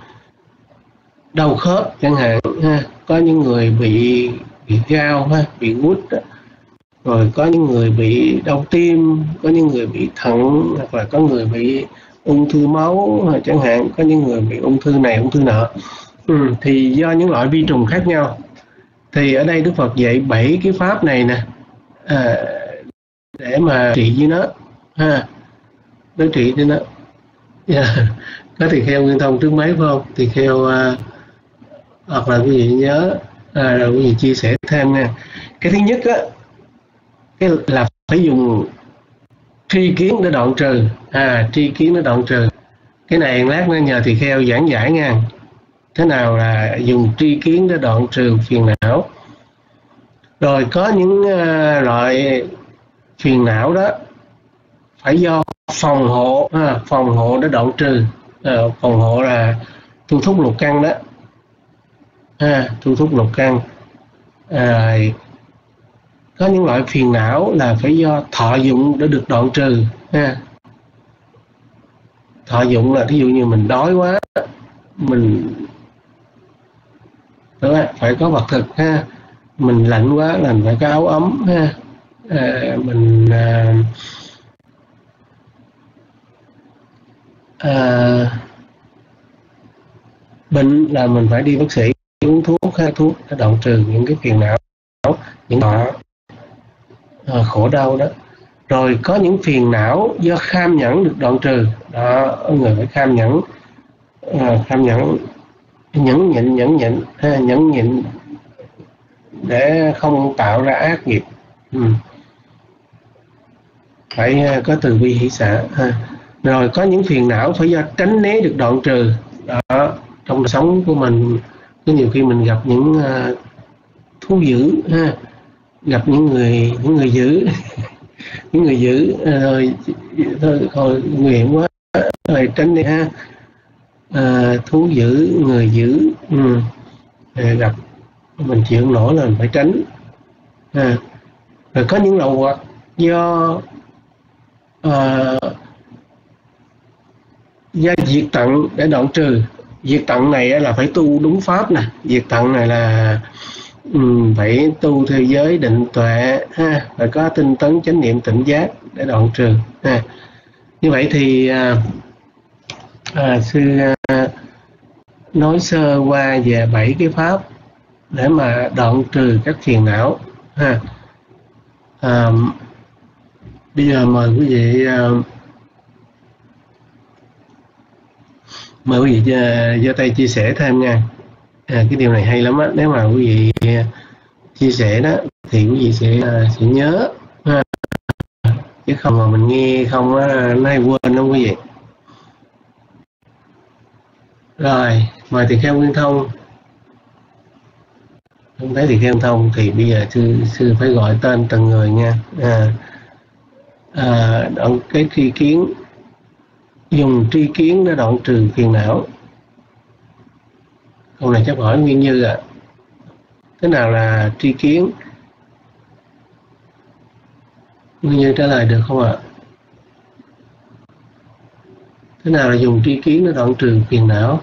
đau khớp chẳng hạn ha, có những người bị bị gao ha, bị gút, rồi có những người bị đau tim, có những người bị thận, hoặc là có người bị ung thư máu chẳng hạn, có những người bị ung thư này ung thư nọ. Ừ, thì do những loại vi trùng khác nhau, thì ở đây Đức Phật dạy bảy cái pháp này nè, à, để mà trị với nó ha, đối trị với nó. Yeah. Có tỳ kheo Nguyên Thông trước máy phải không? Tỳ kheo uh, hoặc là quý vị nhớ à, rồi quý vị chia sẻ thêm nha. Cái thứ nhất á, cái là phải dùng tri kiến để đoạn trừ. À, tri kiến để đoạn trừ. Cái này lát nữa nhờ tỳ kheo giảng giải nha. Thế nào là dùng tri kiến để đoạn trừ phiền não. Rồi có những uh, loại phiền não đó phải do phòng hộ, à, phòng hộ để đoạn trừ. À, phòng hộ là thu thúc lục căn đó, à, thu thúc lục căn. À, có những loại phiền não là phải do thọ dụng để được đoạn trừ. À, thọ dụng là ví dụ như mình đói quá, mình đó, phải có vật thực ha, mình lạnh quá là mình phải có áo ấm ha, à, mình à, à, bệnh là mình phải đi bác sĩ uống thuốc ha, thuốc để đoạn trừ những cái phiền não, những thọ à, khổ đau đó. Rồi có những phiền não do kham nhẫn được đoạn trừ đó, người phải kham nhẫn, à, kham nhẫn, nhẫn nhịn, nhẫn nhịn ha, nhẫn nhịn để không tạo ra ác nghiệp. Ừ. Phải có từ bi hỷ xả ha. Rồi có những phiền não phải do tránh né được đoạn trừ đó. Trong đời sống của mình có nhiều khi mình gặp những uh, thú dữ ha, gặp những người những người dữ những người dữ rồi thôi, thôi nguy hiểm quá rồi tránh đi ha. À, thú dữ, người dữ, ừ. À, gặp mình chịu không nổi là mình phải tránh. À, rồi có những lậu hoặc do uh, do diệt tận để đoạn trừ. Diệt tận này là phải tu đúng pháp nè, diệt tận này là um, phải tu theo giới định tuệ ha, phải có tinh tấn chánh niệm tỉnh giác để đoạn trừ ha. Như vậy thì à, à, sư à, nói sơ qua về bảy cái pháp để mà đoạn trừ các phiền não ha. À, bây giờ mời quý vị à, mời quý vị giơ tay chia sẻ thêm nha. À, cái điều này hay lắm á, nếu mà quý vị chia sẻ đó thì quý vị sẽ sẽ nhớ ha. Chứ không mà mình nghe không á, nó hay quên không quý vị. Rồi mời tỳ kheo Nguyên Thông. Không thấy tỳ kheo Nguyên Thông thì bây giờ sư sư phải gọi tên từng người nha. À, à, đoạn cái tri kiến, dùng tri kiến để đoạn trừ phiền não. Câu này chắc hỏi Nguyên Như ạ. À. Thế nào là tri kiến? Nguyên Như trả lời được không ạ? À? Thế nào là dùng tri kiến để đoạn trừ phiền não?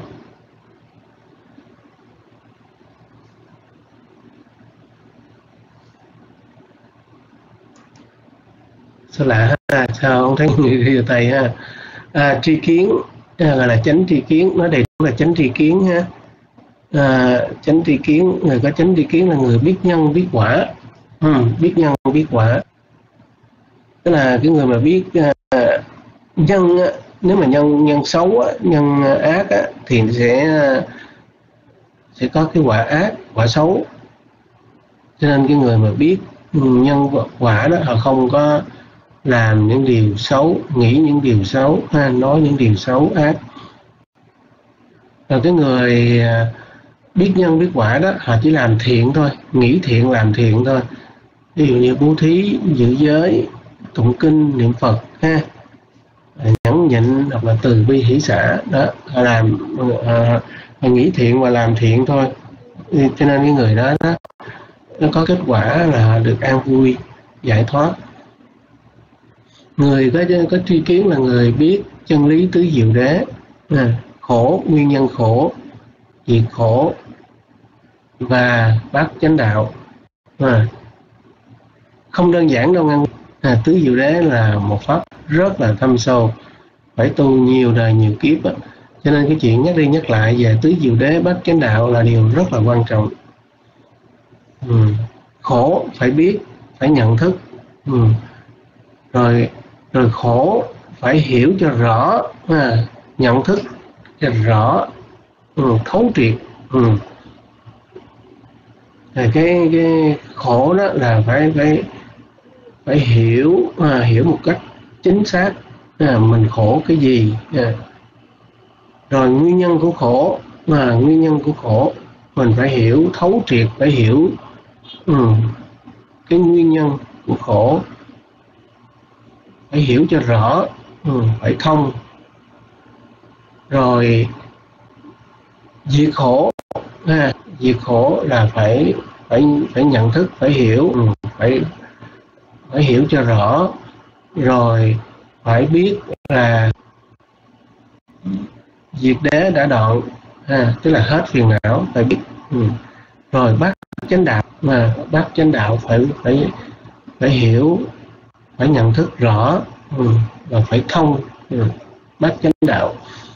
Sao lạ ha? Sao không thấy người đi vào tay ha? À, tri kiến à, gọi là chánh tri kiến, nói đầy đủ là chánh tri kiến ha. À, chánh tri kiến, người có chánh tri kiến là người biết nhân biết quả. Ừ, biết nhân biết quả. Tức là cái người mà biết à, nhân, nếu mà nhân nhân xấu, nhân ác thì sẽ sẽ có cái quả ác, quả xấu. Cho nên cái người mà biết nhân quả đó, họ không có làm những điều xấu, nghĩ những điều xấu, ha, nói những điều xấu ác. Rồi cái người biết nhân biết quả đó, họ chỉ làm thiện thôi, nghĩ thiện làm thiện thôi. Ví dụ như bố thí, giữ giới, tụng kinh, niệm Phật, ha, nhẫn nhịn hoặc là từ bi hỷ xả đó, họ làm à, họ nghĩ thiện và làm thiện thôi. Cho nên cái người đó, đó nó có kết quả là được an vui, giải thoát. Người có có tri kiến là người biết chân lý tứ diệu đế, à, khổ, nguyên nhân khổ, diệt khổ và bát chánh đạo. À, không đơn giản đâu nghe. À, tứ diệu đế là một pháp rất là thâm sâu, phải tu nhiều đời nhiều kiếp đó. Cho nên cái chuyện nhắc đi nhắc lại về tứ diệu đế bát chánh đạo là điều rất là quan trọng. Ừ. Khổ phải biết, phải nhận thức. Ừ. Rồi rồi khổ phải hiểu cho rõ, à, nhận thức cho rõ, ừ, thấu triệt. Ừ. Rồi cái cái khổ đó là phải phải phải hiểu, à, hiểu một cách chính xác, à, mình khổ cái gì, à. Rồi nguyên nhân của khổ, à, nguyên nhân của khổ mình phải hiểu thấu triệt, phải hiểu, ừ, cái nguyên nhân của khổ, phải hiểu cho rõ, ừ, phải thông. Rồi diệt khổ, à, diệt khổ là phải phải phải nhận thức, phải hiểu, ừ, phải phải hiểu cho rõ. Rồi phải biết là diệt đế đã đoạn, à, tức là hết phiền não, phải biết. Ừ. Rồi bát chánh đạo, mà bát chánh đạo phải phải phải hiểu, phải nhận thức rõ, ừ, và phải thông, ừ, bát chánh đạo.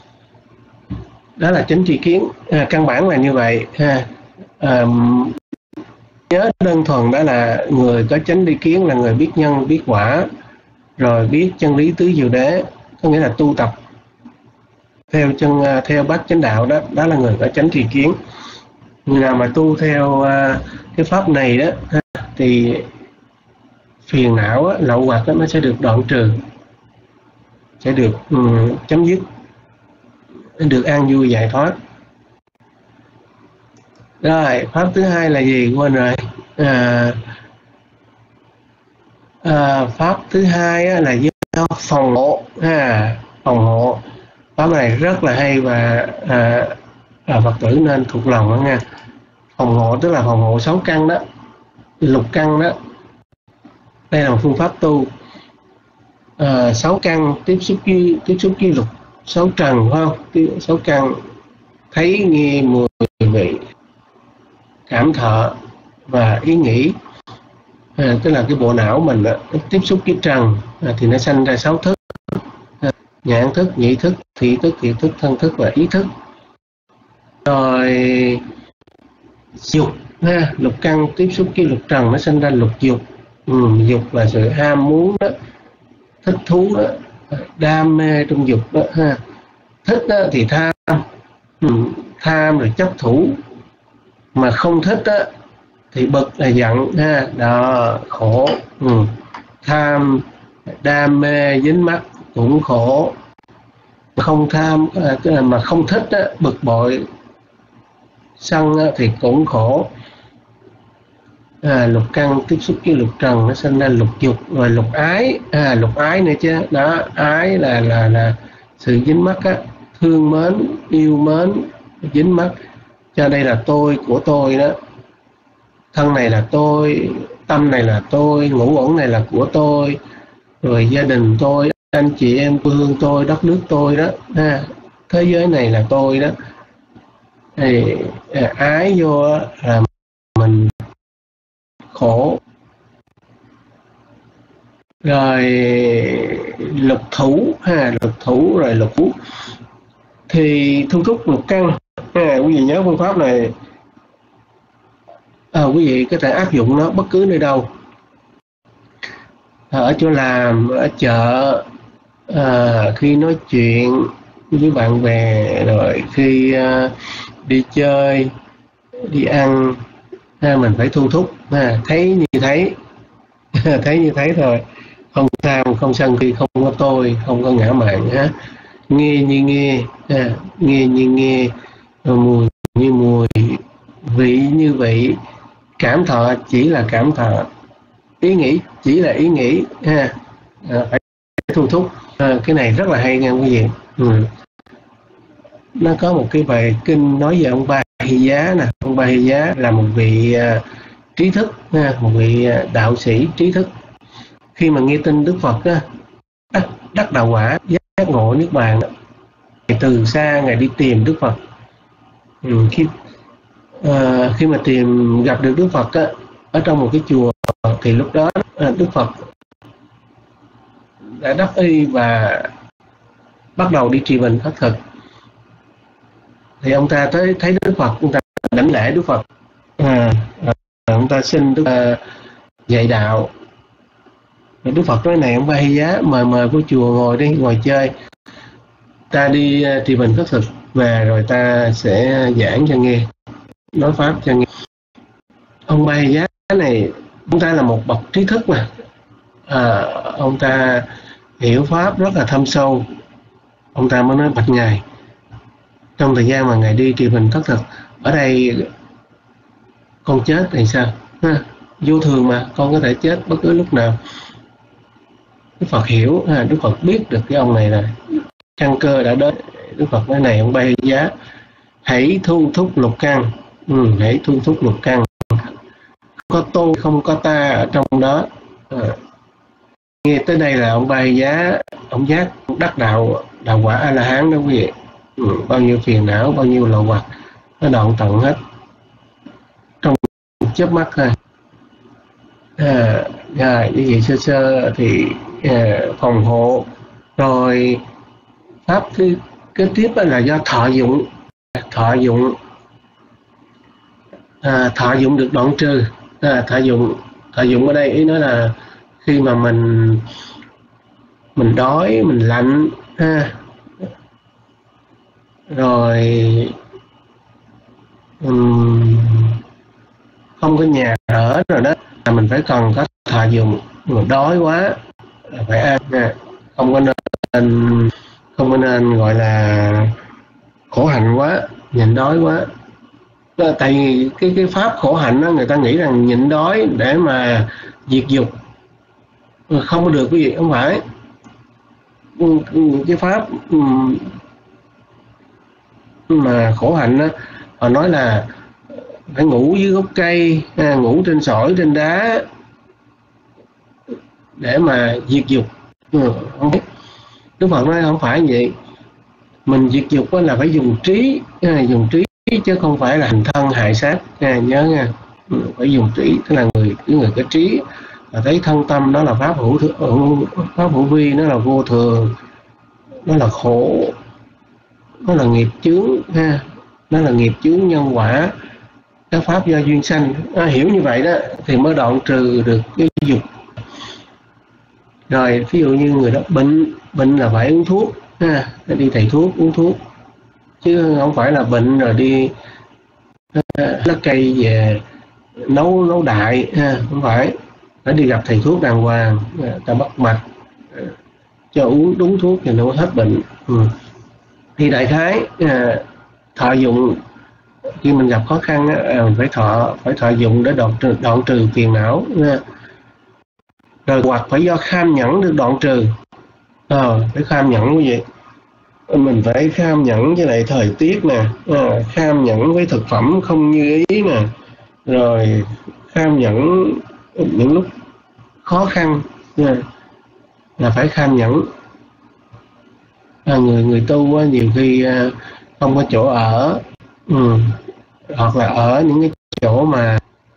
Đó là chánh tri kiến, à, căn bản là như vậy ha. À, nhớ đơn thuần đó là người có chánh tri kiến là người biết nhân biết quả, rồi biết chân lý tứ diệu đế, có nghĩa là tu tập theo chân theo bát chánh đạo đó, đó là người có chánh tri kiến. Người nào mà tu theo uh, cái pháp này đó thì phiền não, lậu hoặc đó, nó sẽ được đoạn trừ, sẽ được um, chấm dứt, được an vui giải thoát. Rồi pháp thứ hai là gì quên rồi. À, à, pháp thứ hai là do phòng hộ, à, phòng hộ. Pháp này rất là hay và à, à, Phật tử nên thuộc lòng đó nha. Phòng hộ tức là phòng hộ sáu căn đó, lục căn đó. Đây là một phương pháp tu. À, sáu căn tiếp xúc với tiếp xúc với lục sáu trần, phải không? Sáu căn thấy nghe mùi vị, cảm thọ và ý nghĩ. À, tức là cái bộ não mình đó, tiếp xúc với trần, à, thì nó sanh ra sáu thức: à, nhãn thức, nhĩ thức, thị thức, thiệt thức, thân thức và ý thức. Rồi dục, ha, lục căn tiếp xúc với lục trần, nó sinh ra lục dục. Ừ, dục là sự ham muốn đó, thích thú đó, đam mê trong dục đó, ha. Thích đó thì tham, ừ, tham rồi chấp thủ, mà không thích á thì bực là giận ha, đó khổ. Ừ. Tham, đam mê, dính mắc cũng khổ. Không tham à, mà không thích á, bực bội, sân á, thì cũng khổ. À, lục căn tiếp xúc với lục trần nó sinh ra lục dục, rồi lục ái, à, lục ái nữa chứ. Đó, ái là là là sự dính mắc á, thương mến, yêu mến, dính mắc. Cho đây là tôi của tôi đó, thân này là tôi, tâm này là tôi, ngũ uẩn này là của tôi, rồi gia đình tôi, anh chị em, quê hương tôi, đất nước tôi đó, ha, thế giới này là tôi đó. Thì à, ái vô là mình khổ. Rồi lục thủ ha, lục thủ rồi lục phú thì thu thúc lục căn. À, quý vị nhớ phương pháp này, à, quý vị có thể áp dụng nó bất cứ nơi đâu, ở chỗ làm, ở chợ, à, khi nói chuyện với bạn bè, rồi khi uh, đi chơi, đi ăn, ha, mình phải thu thúc, ha, thấy như thấy thấy như thấy thôi, không tham, không sân khi, không có tôi, không có ngã mạn, ha, nghe như nghe, ha, nghe như nghe, mùi như mùi, vị như vị, cảm thọ chỉ là cảm thọ, ý nghĩ chỉ là ý nghĩ, ha, à, phải thu thúc. À, cái này rất là hay nha quý vị. Ừ. Nó có một cái bài kinh nói về ông Ba Hy Giá nè. Ông Ba Hy Giá là một vị uh, trí thức, uh, một vị uh, đạo sĩ trí thức. Khi mà nghe tin Đức Phật uh, đắc, đắc đạo quả, giác ngộ niết bàn, từ xa ngài đi tìm Đức Phật. Ừ, khi uh, khi mà tìm gặp được Đức Phật uh, ở trong một cái chùa, thì lúc đó uh, Đức Phật đã đắc y và bắt đầu đi trì bình khất thực. Thì ông ta tới thấy Đức Phật, ông ta đảnh lễ Đức Phật, à, à, ông ta xin Đức à, dạy đạo. Đức Phật nói này ông Ba Hy Giá, mời mời vô chùa ngồi đi, ngồi chơi, ta đi uh, trì bình khất thực về rồi ta sẽ giảng cho nghe, nói pháp cho nghe. Ông Ba Hy Giá này, ông ta là một bậc trí thức mà, à, ông ta hiểu pháp rất là thâm sâu. Ông ta mới nói bạch ngài, trong thời gian mà ngài đi trì bình khất thực ở đây, con chết thì sao? Ha, vô thường mà, con có thể chết bất cứ lúc nào. Đức Phật hiểu, ha, Đức Phật biết được cái ông này là căn cơ đã đến. Đức Phật nói này ông Ba Hy Giá, hãy thu thúc lục căn, ừ, hãy thu thúc lục căn, có tôi không có ta ở trong đó. À, nghe tới đây là ông Ba Hy Giá, ông giác đắc đạo đạo quả A La Hán đó quý vị. Ừ, bao nhiêu phiền não, bao nhiêu lậu hoặc nó đoạn tận hết trong chớp mắt thôi. À, à, như vậy sơ sơ thì à, phòng hộ. Rồi pháp thứ kế tiếp là do thọ dụng. Thọ dụng à, thọ dụng được đoạn trừ. À, thọ dụng thọ dụng ở đây ý nói là khi mà mình mình đói, mình lạnh, ha, rồi um, không có nhà ở rồi đó, là mình phải cần có thọ dụng. Mà đói quá là phải ăn nha, không có nên không có nên gọi là khổ hạnh quá, nhịn đói quá. Tại vì cái cái pháp khổ hạnh đó, người ta nghĩ rằng nhịn đói để mà diệt dục, không có được cái gì, không phải. Cái pháp mà khổ hạnh đó, họ nói là phải ngủ dưới gốc cây, ngủ trên sỏi, trên đá để mà diệt dục. Ừ, không biết. Đức Phật nói không phải vậy. Mình diệt dục là phải dùng trí, dùng trí chứ không phải là hành thân hại sát, nhớ nha. Phải dùng trí, tức là người cái người có trí là thấy thân tâm đó là pháp hữu pháp hữu vi, nó là vô thường, nó là khổ, nó là nghiệp chướng, ha, nó là nghiệp chướng nhân quả, các pháp do duyên sanh. À, hiểu như vậy đó thì mới đoạn trừ được cái dục. Rồi ví dụ như người đó bệnh, bệnh là phải uống thuốc, ha, đi thầy thuốc uống thuốc, chứ không phải là bệnh rồi đi lá cây về nấu nấu đại ha, không phải. Phải đi gặp thầy thuốc đàng hoàng, ta bắt mạch cho uống đúng thuốc thì nó mới hết bệnh. Ừ. Thì đại khái à, thọ dụng khi mình gặp khó khăn á, à, mình phải thọ phải thọ dụng để đoạn trừ, đoạn trừ phiền não nha. Rồi hoặc phải do kham nhẫn được đoạn trừ. À, phải kham nhẫn như vậy, mình phải kham nhẫn với lại thời tiết nè, à, kham nhẫn với thực phẩm không như ý nè, rồi kham nhẫn những lúc khó khăn nha, là phải kham nhẫn. À, người người tu á, nhiều khi à, không có chỗ ở, ừ. hoặc là ở những cái chỗ mà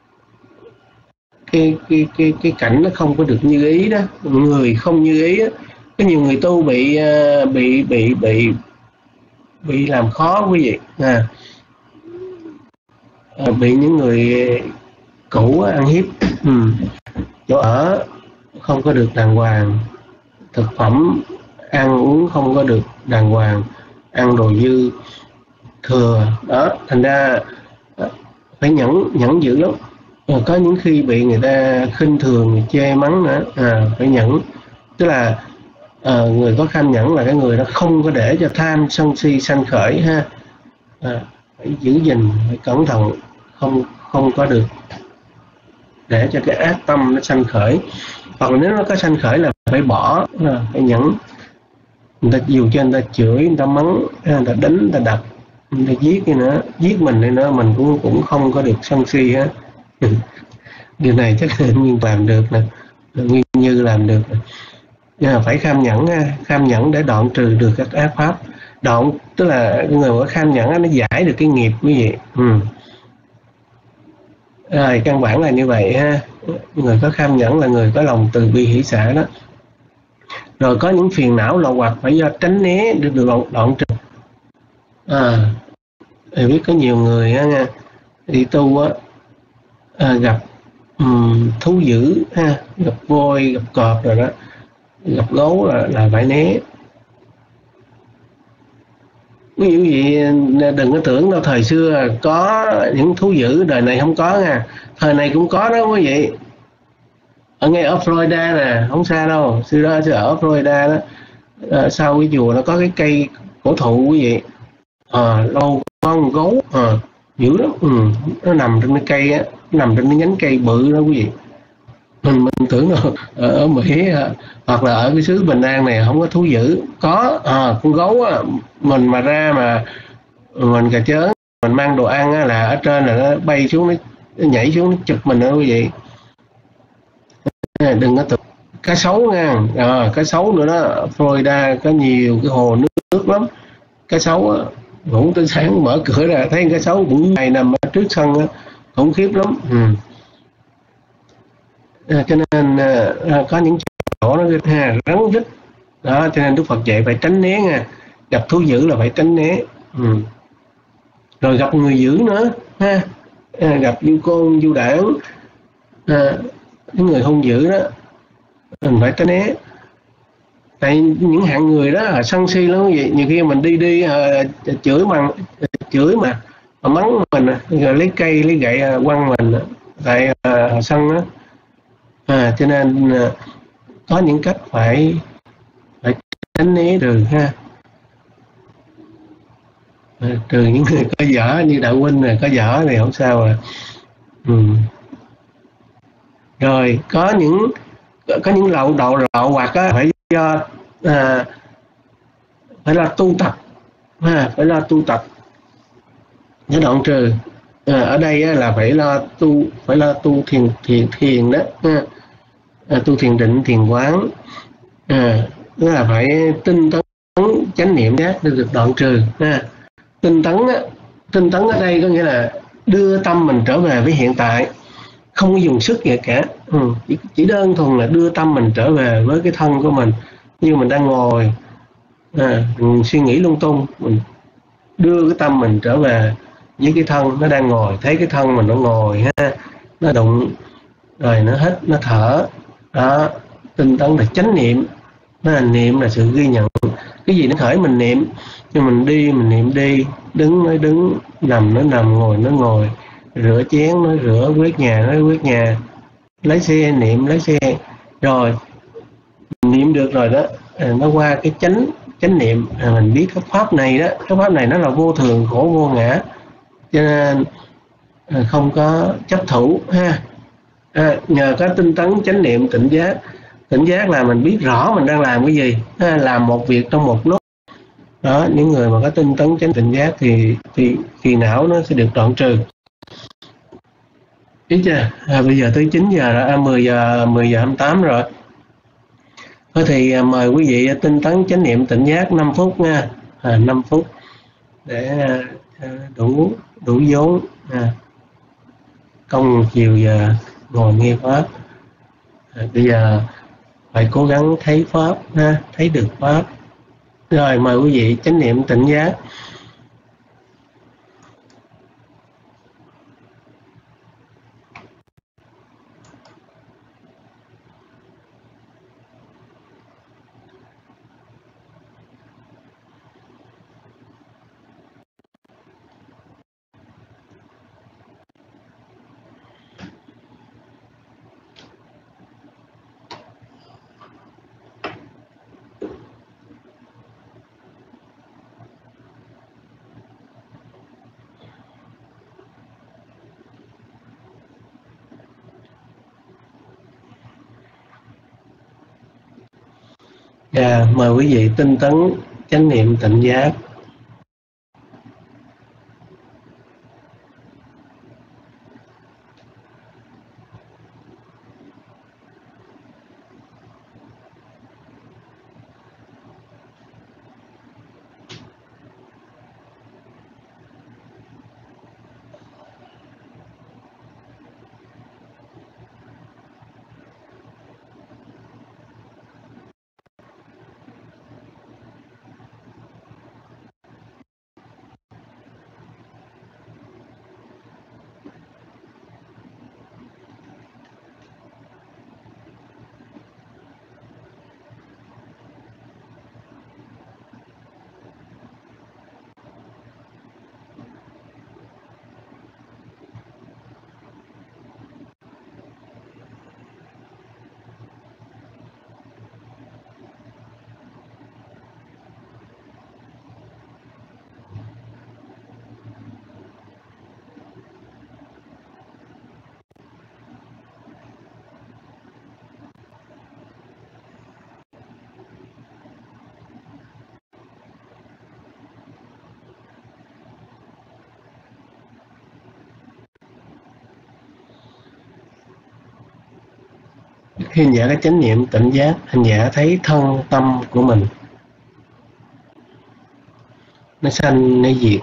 cái cái cái cái cảnh nó không có được như ý đó, người không như ý á. Có nhiều người tu bị bị bị bị bị làm khó quý vị, à, bị những người cũ ăn hiếp, ừ. chỗ ở không có được đàng hoàng, thực phẩm ăn uống không có được đàng hoàng, ăn đồ dư thừa đó, thành ra phải nhẫn nhẫn dữ lắm. À, có những khi bị người ta khinh thường chê mắng nữa, à, phải nhẫn. Tức là à, người có kham nhẫn là cái người đó không có để cho tham sân si sanh khởi ha, à, phải giữ gìn, phải cẩn thận, không không có được để cho cái ác tâm nó sanh khởi. Hoặc là nếu nó có sanh khởi là phải bỏ, à, phải nhẫn. Người ta dù cho người ta chửi, người ta mắng, người ta đánh, người ta đập, người ta giết đi nữa, giết mình đi nữa, mình cũng cũng không có được sân si hết. Điều này chắc là Nguyên làm được nè, Nguyên Như làm được nè. À, phải kham nhẫn, kham nhẫn để đoạn trừ được các ác pháp. Đoạn tức là người có kham nhẫn nó giải được cái nghiệp quý vị. Ừ. Rồi căn bản là như vậy ha. Người có kham nhẫn là người có lòng từ bi hỷ xả đó. Rồi có những phiền não lậu hoặc phải do tránh né được được đoạn, đoạn trừ. À, thì biết có nhiều người á nha, đi tu á, à, gặp um, thú dữ ha, gặp voi, gặp cọp rồi đó, gặp gấu là, là phải né. Ví dụ vậy, đừng có tưởng đâu thời xưa có những thú dữ, đời này không có nha, thời này cũng có đó quý vị. Ở ngay ở Florida nè, không xa đâu, xưa đó xưa ở Florida đó, à, sau cái chùa nó có cái cây cổ thụ quý vị, à, lâu con gấu, à, dữ lắm, ừ. Nó nằm trên cái cây á, nằm trên cái nhánh cây bự đó quý vị. Mình mình tưởng là ở, ở Mỹ hoặc là ở cái xứ Bình An này không có thú dữ, có, à, con gấu á, mình mà ra mà mình cà chớn, mình mang đồ ăn á, là ở trên là nó bay xuống, nó, nó nhảy xuống, nó chụp mình đó quý vị. Đừng có tưởng. Cá sấu nha, à, cá sấu nữa đó, Florida có nhiều cái hồ nước, nước lắm. Cá sấu á, ngủ tới sáng mở cửa ra thấy cá sấu cũng ngày nằm ở trước sân á, khủng khiếp lắm. Ừ. À, cho nên à, có những chỗ nó ha, rắn rít đó, cho nên Đức Phật dạy phải tránh né nha, gặp thú dữ là phải tránh né. Ừ. Rồi gặp người dữ nữa ha, à, gặp du côn du đảng, à, những người hung dữ đó mình phải tránh né. Tại những hạng người đó là sân si lắm vậy, nhiều khi mình đi đi à, chửi mà chửi mà, mà mắng mình, rồi lấy cây lấy gậy à, quăng mình tại à, sân đó. À, cho nên à, có những cách phải phải tránh né trừ ha, à, trừ những người có dở như đạo huynh này, có dở thì không sao à. Ừ. Rồi có những có những lậu đậu lậu hoặc á, phải do à, phải là tu tập ha, phải là tu tập để đoạn trừ. À, ở đây á, là phải lo tu, phải lo tu thiền thiền thiền đó ha. À, tu thiền định thiền quán, à, tức là phải tinh tấn chánh niệm giác để được đoạn trừ ha. Tinh tấn á, tinh tấn ở đây có nghĩa là đưa tâm mình trở về với hiện tại, không có dùng sức gì cả. Ừ, chỉ, chỉ đơn thuần là đưa tâm mình trở về với cái thân của mình, như mình đang ngồi, à, mình suy nghĩ lung tung, mình đưa cái tâm mình trở về với cái thân nó đang ngồi, thấy cái thân mình nó ngồi ha, nó đụng rồi nó hít nó thở đó. Tinh tấn là chánh niệm, nó là niệm là sự ghi nhận, cái gì nó khởi mình niệm, cho mình đi mình niệm đi, đứng nói đứng, nằm nó nằm, ngồi nó ngồi, rửa chén nó rửa, quét nhà nó quét nhà, lái xe niệm lái xe. Rồi niệm được rồi đó, nó qua cái chánh chánh niệm, à, mình biết cái pháp này đó, cái pháp này nó là vô thường khổ vô ngã, cho nên à, không có chấp thủ ha. À, nhờ có tinh tấn chánh niệm tỉnh giác, tỉnh giác là mình biết rõ mình đang làm cái gì, ha, làm một việc trong một lúc đó. Những người mà có tinh tấn chánh tỉnh giác thì thì phiền não nó sẽ được đoạn trừ. Biết chưa? À, bây giờ tới chín giờ rồi, à, mười giờ mười giờ hai mươi tám rồi. Thôi thì à, mời quý vị tinh tấn chánh niệm tỉnh giác năm phút nha, à, năm phút để à, đủ đủ vốn, à, công chiều giờ ngồi nghe pháp. À, bây giờ phải cố gắng thấy pháp ha, thấy được pháp. Rồi mời quý vị chánh niệm tỉnh giác. Và mời quý vị tinh tấn chánh niệm tỉnh giác. Khi hành giả có chánh niệm tỉnh giác, hành giả thấy thân tâm của mình nó sanh nó diệt.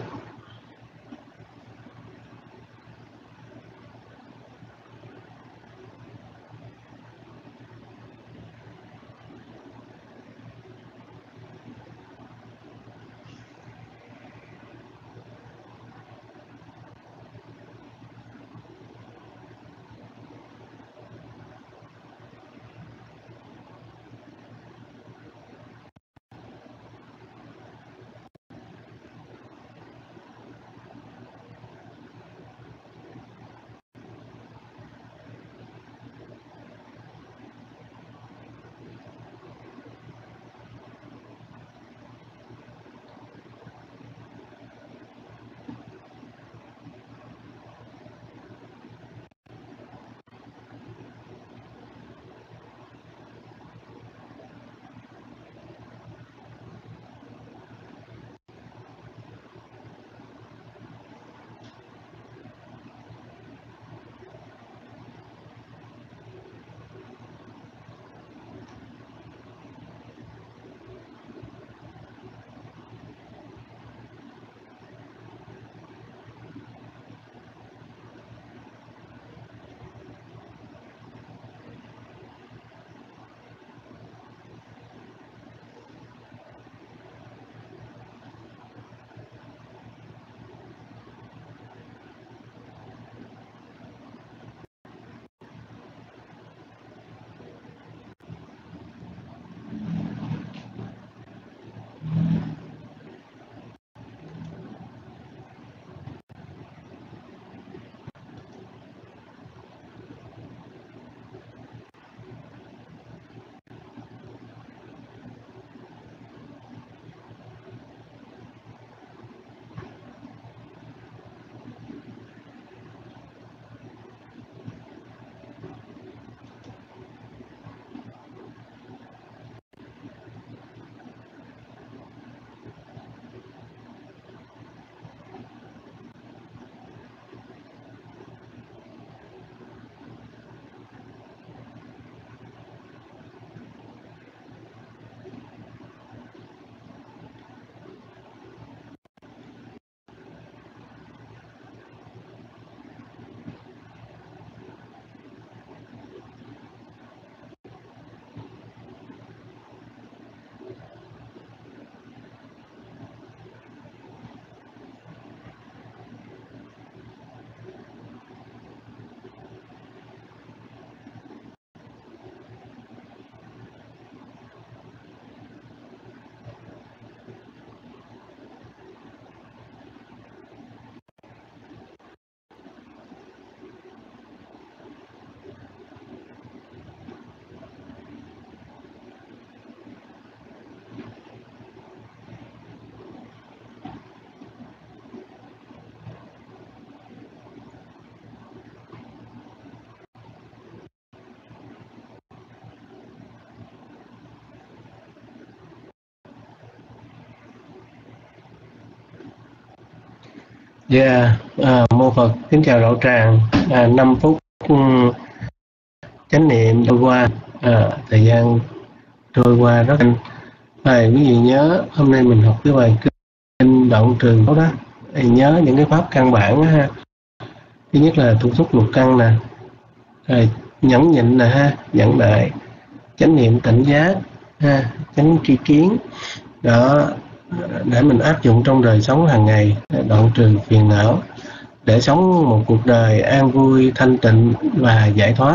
Dạ, à, mô Phật kính chào đạo tràng. À, năm phút um, chánh niệm trôi qua, à, thời gian trôi qua rất nhanh. À, quý vị nhớ hôm nay mình học cái bài kinh Đoạn Trường đó, thì nhớ những cái pháp căn bản đó, ha. Thứ nhất là thủ xúc lục căn nè, rồi nhẫn nhịn nè ha, nhẫn nại, chánh niệm tỉnh giác ha, chánh tri kiến đó, để mình áp dụng trong đời sống hàng ngày, đoạn trừ phiền não để sống một cuộc đời an vui, thanh tịnh và giải thoát.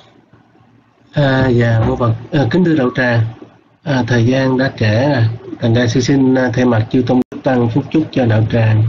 À, và mô Phật à, kính thưa đạo tràng, à, thời gian đã trễ rồi, thành ra sư xin thay mặt chư tôn đức tăng phúc chúc cho đạo tràng.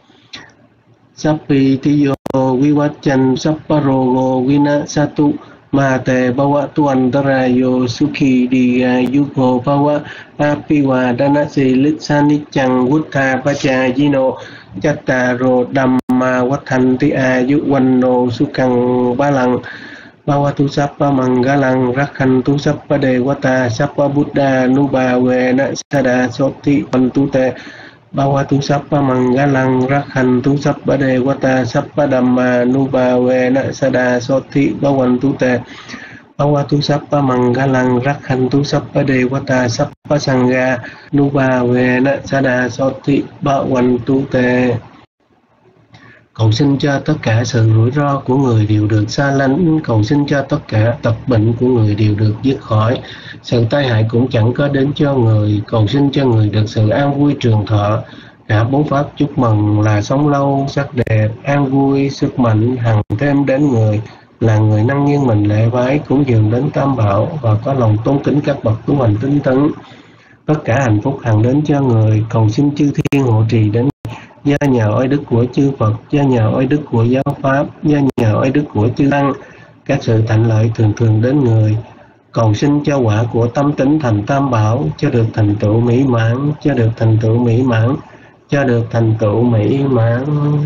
Sappi tiyo vivacchan sapparogo vinasatu mate bhavatu antarayo sukhi diya yuko bhava apiwadanase litsanichang vuttha pachayino chattaro dhamma vatthanti ayuvanno sukhang balang bhavatu sappa mangalang rakhantu sappa devata sappa buddha nubhavena sada soti pantute bhavatu sappa mangalang rakhantu sappa devata sappa dhamma nubhavena sada soti bhavantu te bhavatu sappa mangalang rakhantu sappa devata sappa sangha nubhavena sada soti bhavantu te. Cầu xin cho tất cả sự rủi ro của người đều được xa lánh, cầu xin cho tất cả tật bệnh của người đều được dứt khỏi, sự tai hại cũng chẳng có đến cho người, cầu xin cho người được sự an vui trường thọ. Cả bốn pháp chúc mừng là sống lâu, sắc đẹp, an vui, sức mạnh hằng thêm đến người, là người năng nghiêng mình lễ bái cúng dường đến Tam Bảo và có lòng tôn kính các bậc tu hành tinh tấn. Tất cả hạnh phúc hằng đến cho người, cầu xin chư thiên hộ trì đến do nhờ oai đức của chư Phật, do nhờ oai đức của giáo pháp, do nhờ oai đức của chư tăng, các sự thạnh lợi thường thường đến người. Cầu xin cho quả của tâm tính thành Tam Bảo, cho được thành tựu mỹ mãn, cho được thành tựu mỹ mãn, cho được thành tựu mỹ mãn.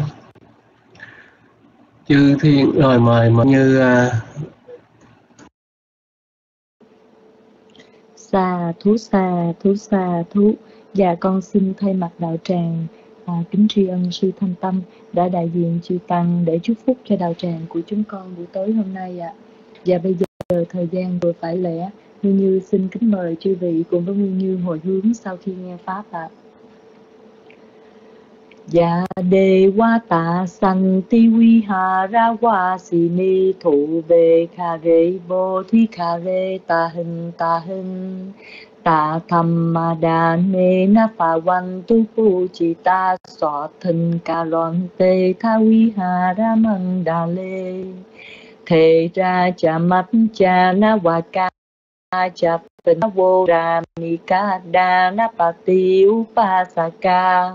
Chư thiên rồi mời mà như uh... Sa thú sa thú sa thú. Và con xin thay mặt đạo tràng À, kính tri ân sư Thanh Tâm đã đại diện chư tăng để chúc phúc cho đạo tràng của chúng con buổi tối hôm nay ạ. À. Và bây giờ thời gian vừa phải lẽ, Nguyên Như xin kính mời chư vị cùng với Nguyên Như hồi hướng sau khi nghe pháp ạ. À. Dạ đề wa ta san ti vi ha ra wa si ni thủ về kha re bo thi kha re ta hình ta hình ta tham ma đa ne na pha văn tu pu chi ta so thân ca lon te tha vi ha ra mang đà lê thề ra cha mắt cha na wa ca cha tình vô ra ni ca đa na pa ti upa sa ca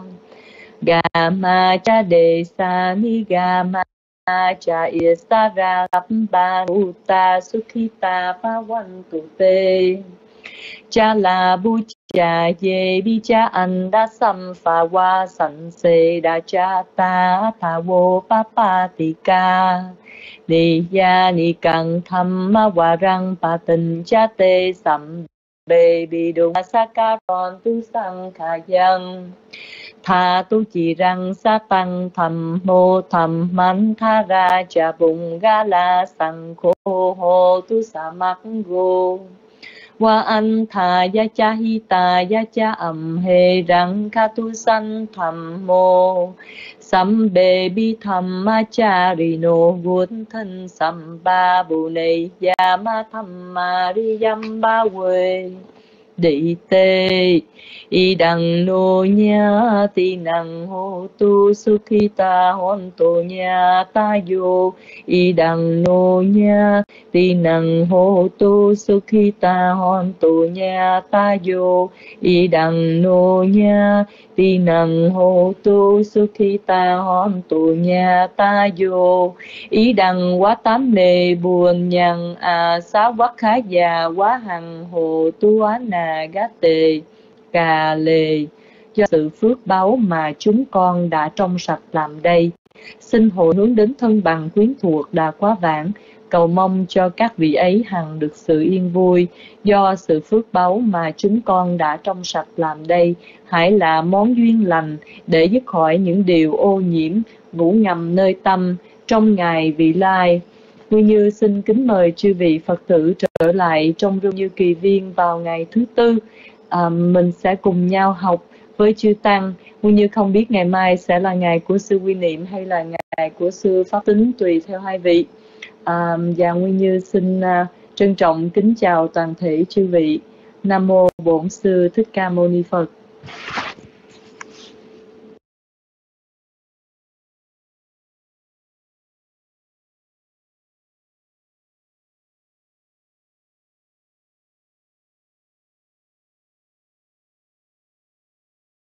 Gama cha de sa ni gama cha isara tappa uta sukhita pavantu te cha la bu cha ye bi cha anda sam pha wa san se da cha ta tha vô papatika ni ya ni kang thamma wa rang pa tin cha te sam be bi du sakaron tu sang kha yang tha tu chỉ răng sa tăng thầm mô thầm man tha ra cha bùng ga la sang khô hồ tu sa mắc gô wa an tha ya cha hi ta ya cha âm hê răng kha tu san thầm mô sam bê bi thầm ma cha ri no guốn thân sam ba bù này ya ma thầm ma ri yam ba quê đi tê y đằng nô nha ti năng hô tu sukhita hon tô nha ta yo y đằng nô nha ti năng hô tu sukhita hon tô nha ta yo y đằng nô nha ti năng hô tu sukhita hon tô nha ta yo y đằng quá tám nề buồn nhằng à xá quá khá già quá hằng hồ tu á nà gá tề cà lề do sự phước báu mà chúng con đã trong sạch làm đây, xin hồi hướng đến thân bằng quyến thuộc Đà Quá Vãng cầu mong cho các vị ấy hằng được sự yên vui. Do sự phước báu mà chúng con đã trong sạch làm đây, hãy là món duyên lành để dứt khỏi những điều ô nhiễm ngủ ngầm nơi tâm trong ngày vị lai. Nguyên Như xin kính mời chư vị Phật tử trở lại trong room Như Kỳ Viên vào ngày thứ tư. À, mình sẽ cùng nhau học với chư Tăng. Nguyên Như không biết ngày mai sẽ là ngày của sư Quy Niệm hay là ngày của sư Pháp Tính, tùy theo hai vị. À, và Nguyên Như xin uh, trân trọng kính chào toàn thể chư vị. Nam mô Bổn Sư Thích Ca Mâu Ni Phật.